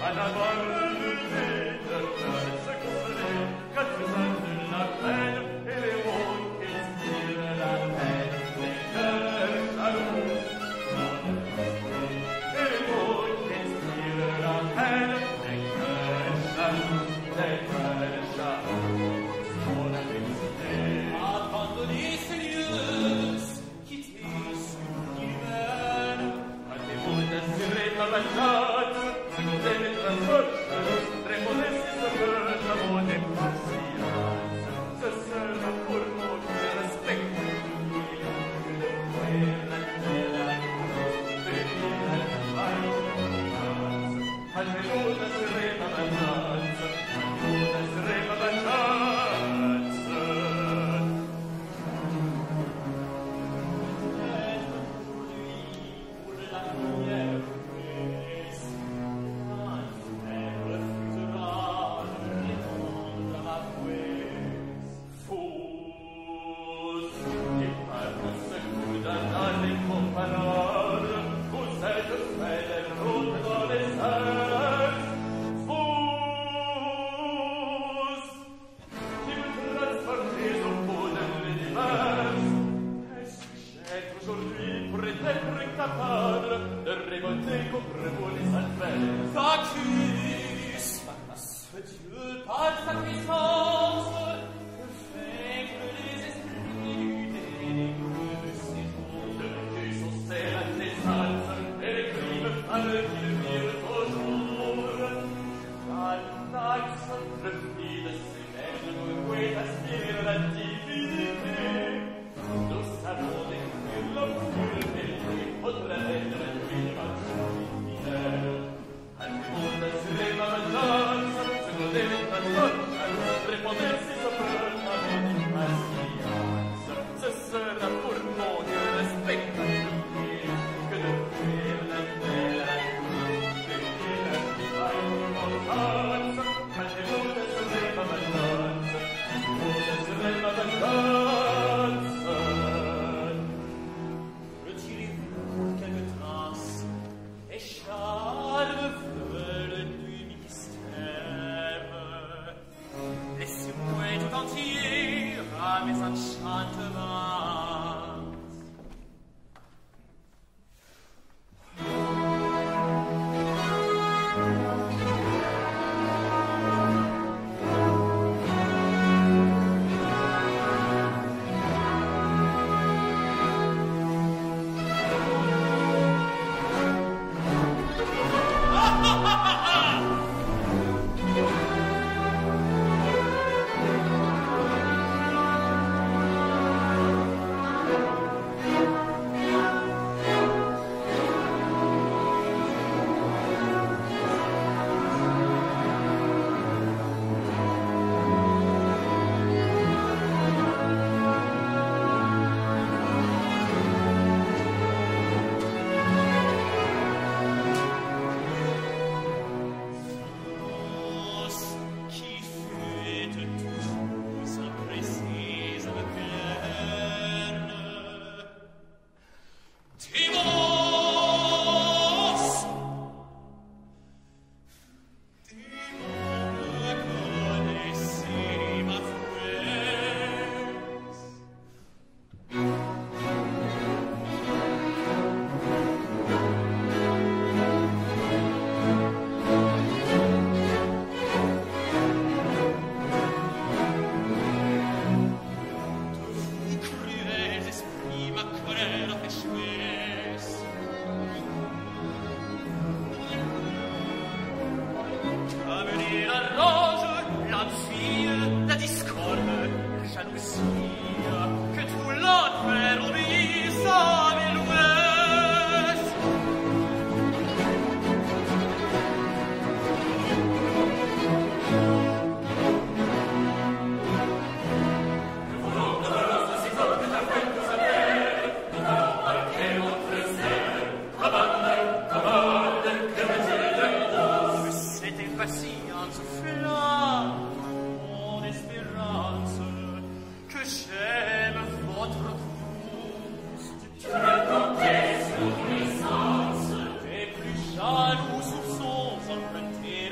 Jaloux soupçons en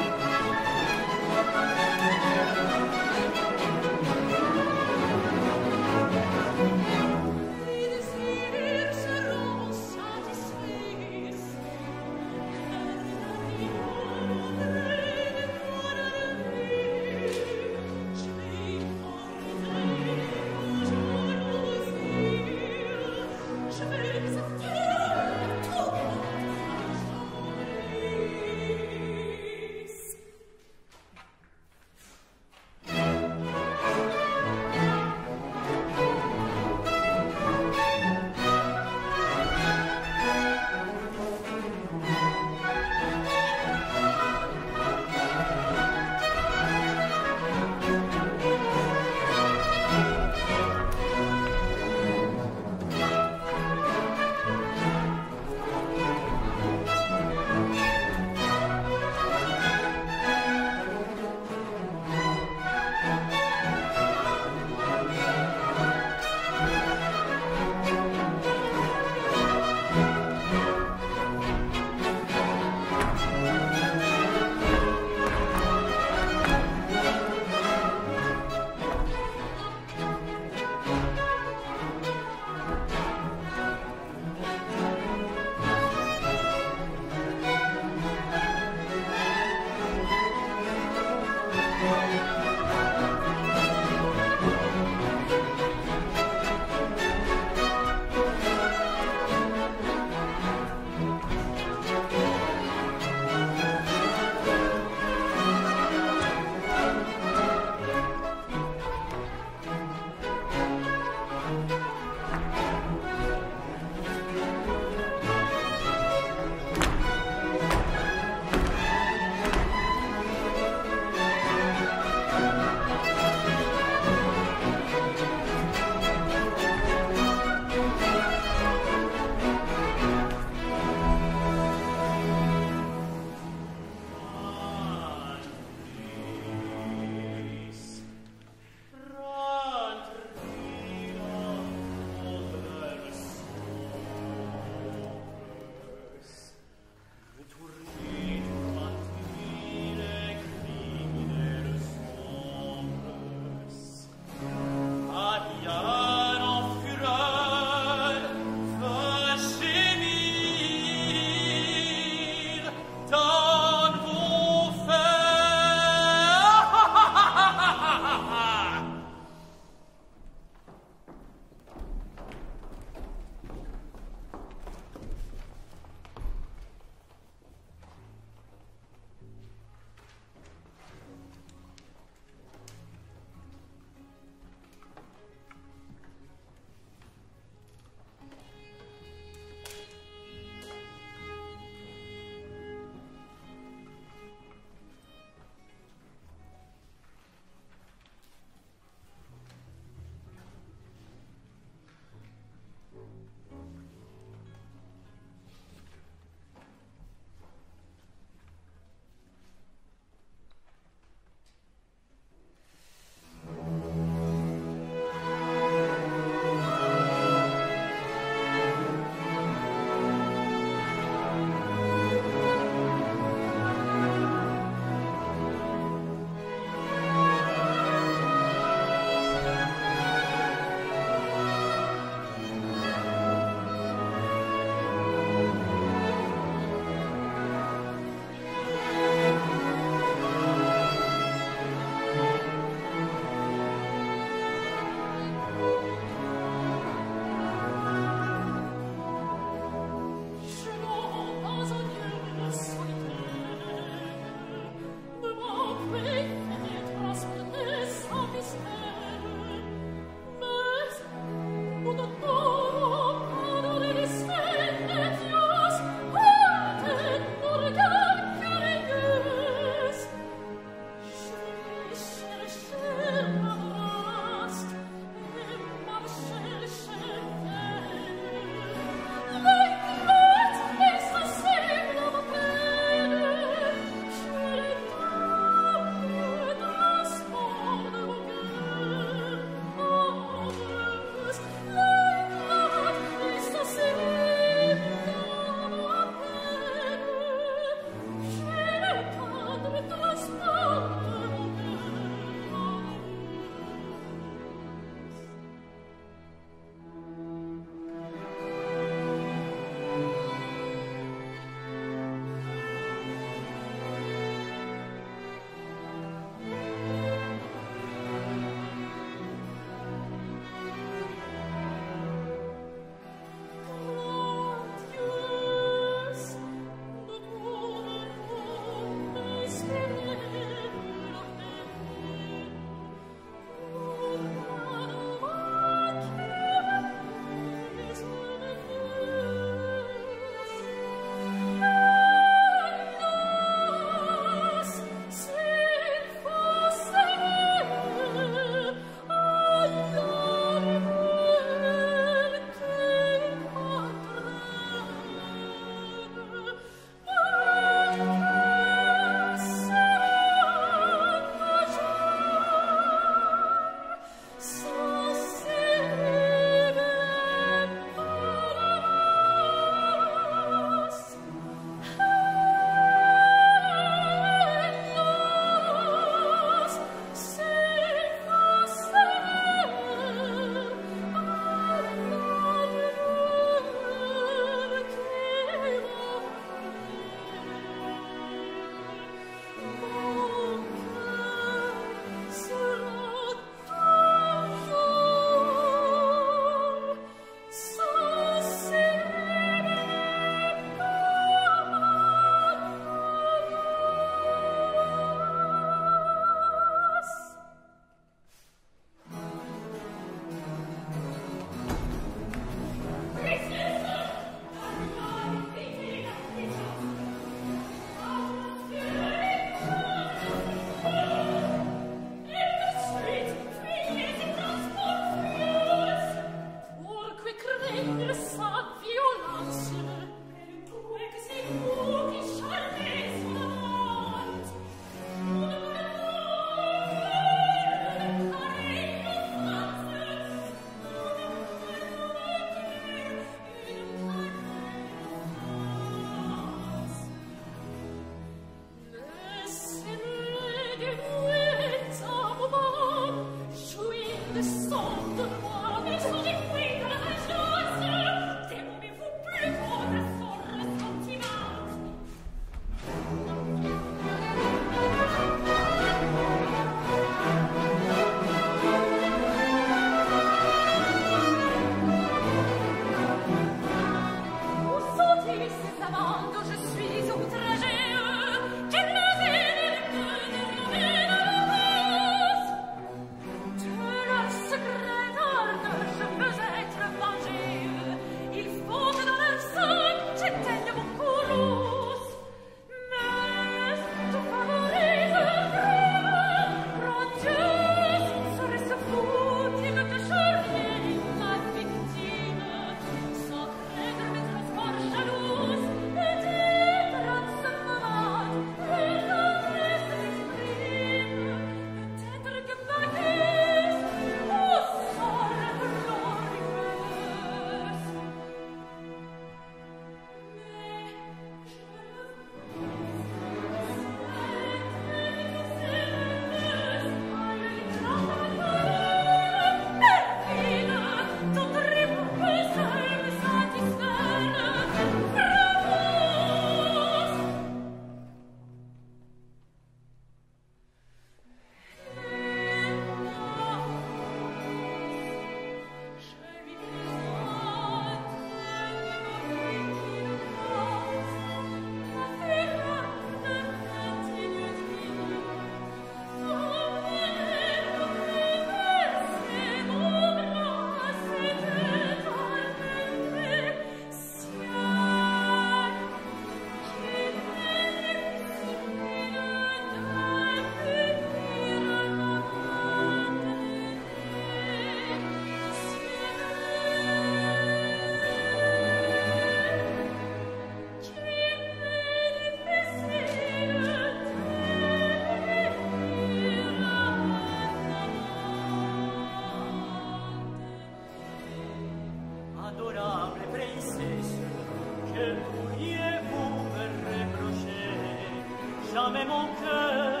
mon cœur.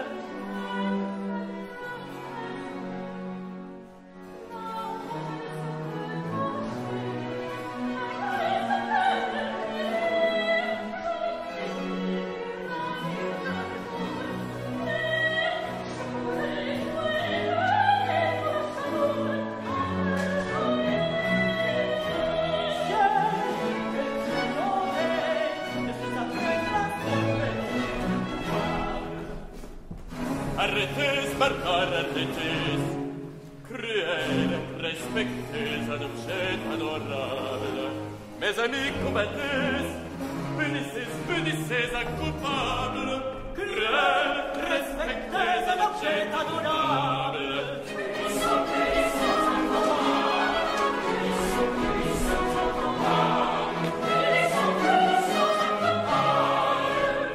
Arrêtez, barbare, arrêtez, cruelle, respectez un objet adorable. Mes amis, combattez, punissez, punissez un coupable. Cruelle, respectez un objet adorable. Punissons, punissons un coupable. Punissons, punissons un coupable. Punissons, punissons un coupable.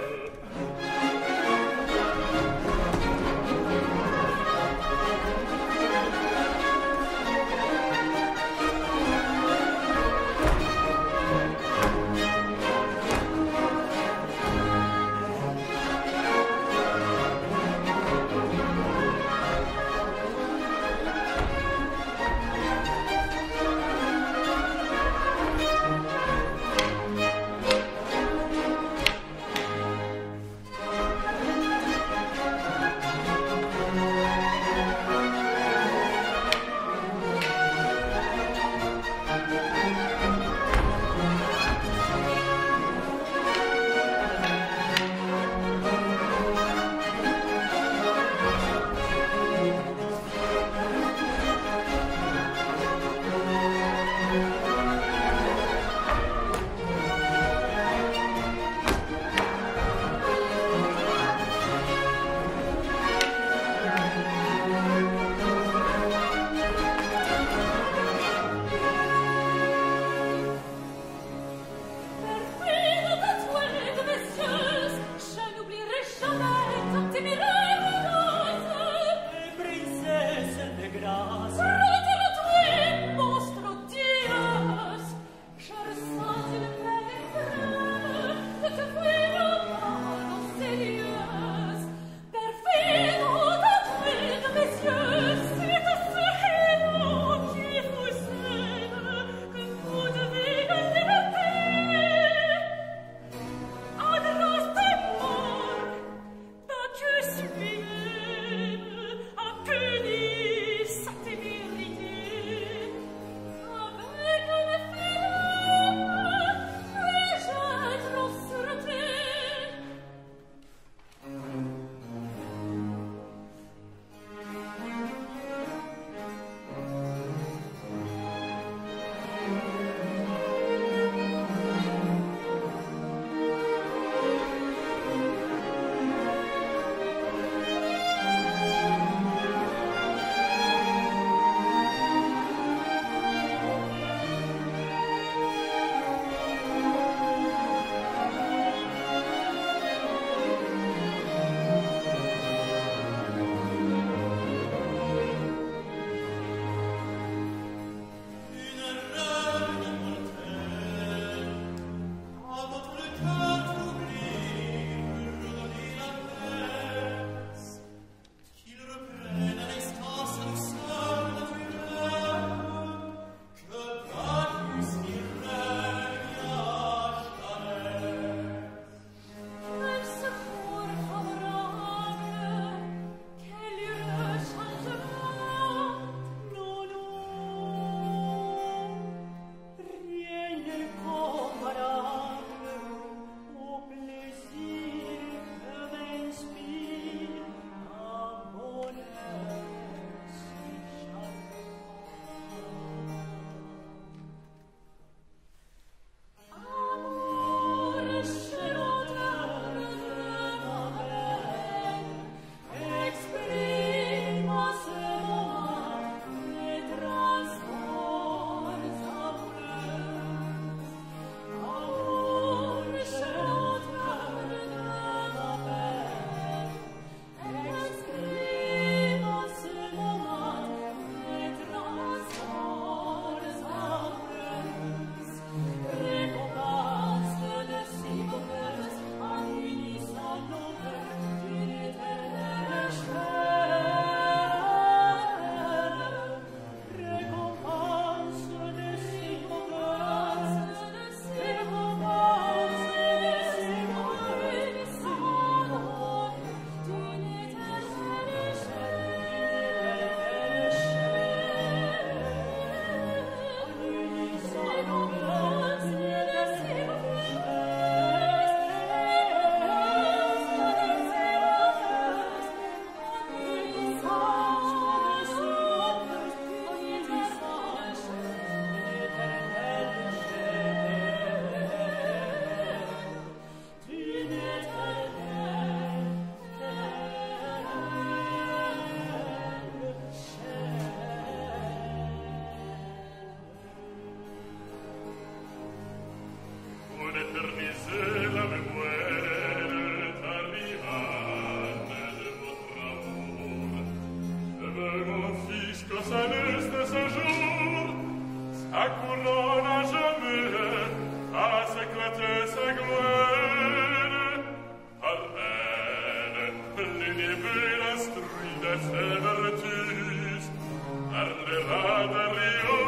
la couronne à jamais, à s'éclater sa gloire. Par elle, l'inébile instruit de ses vertus, parlera de Rio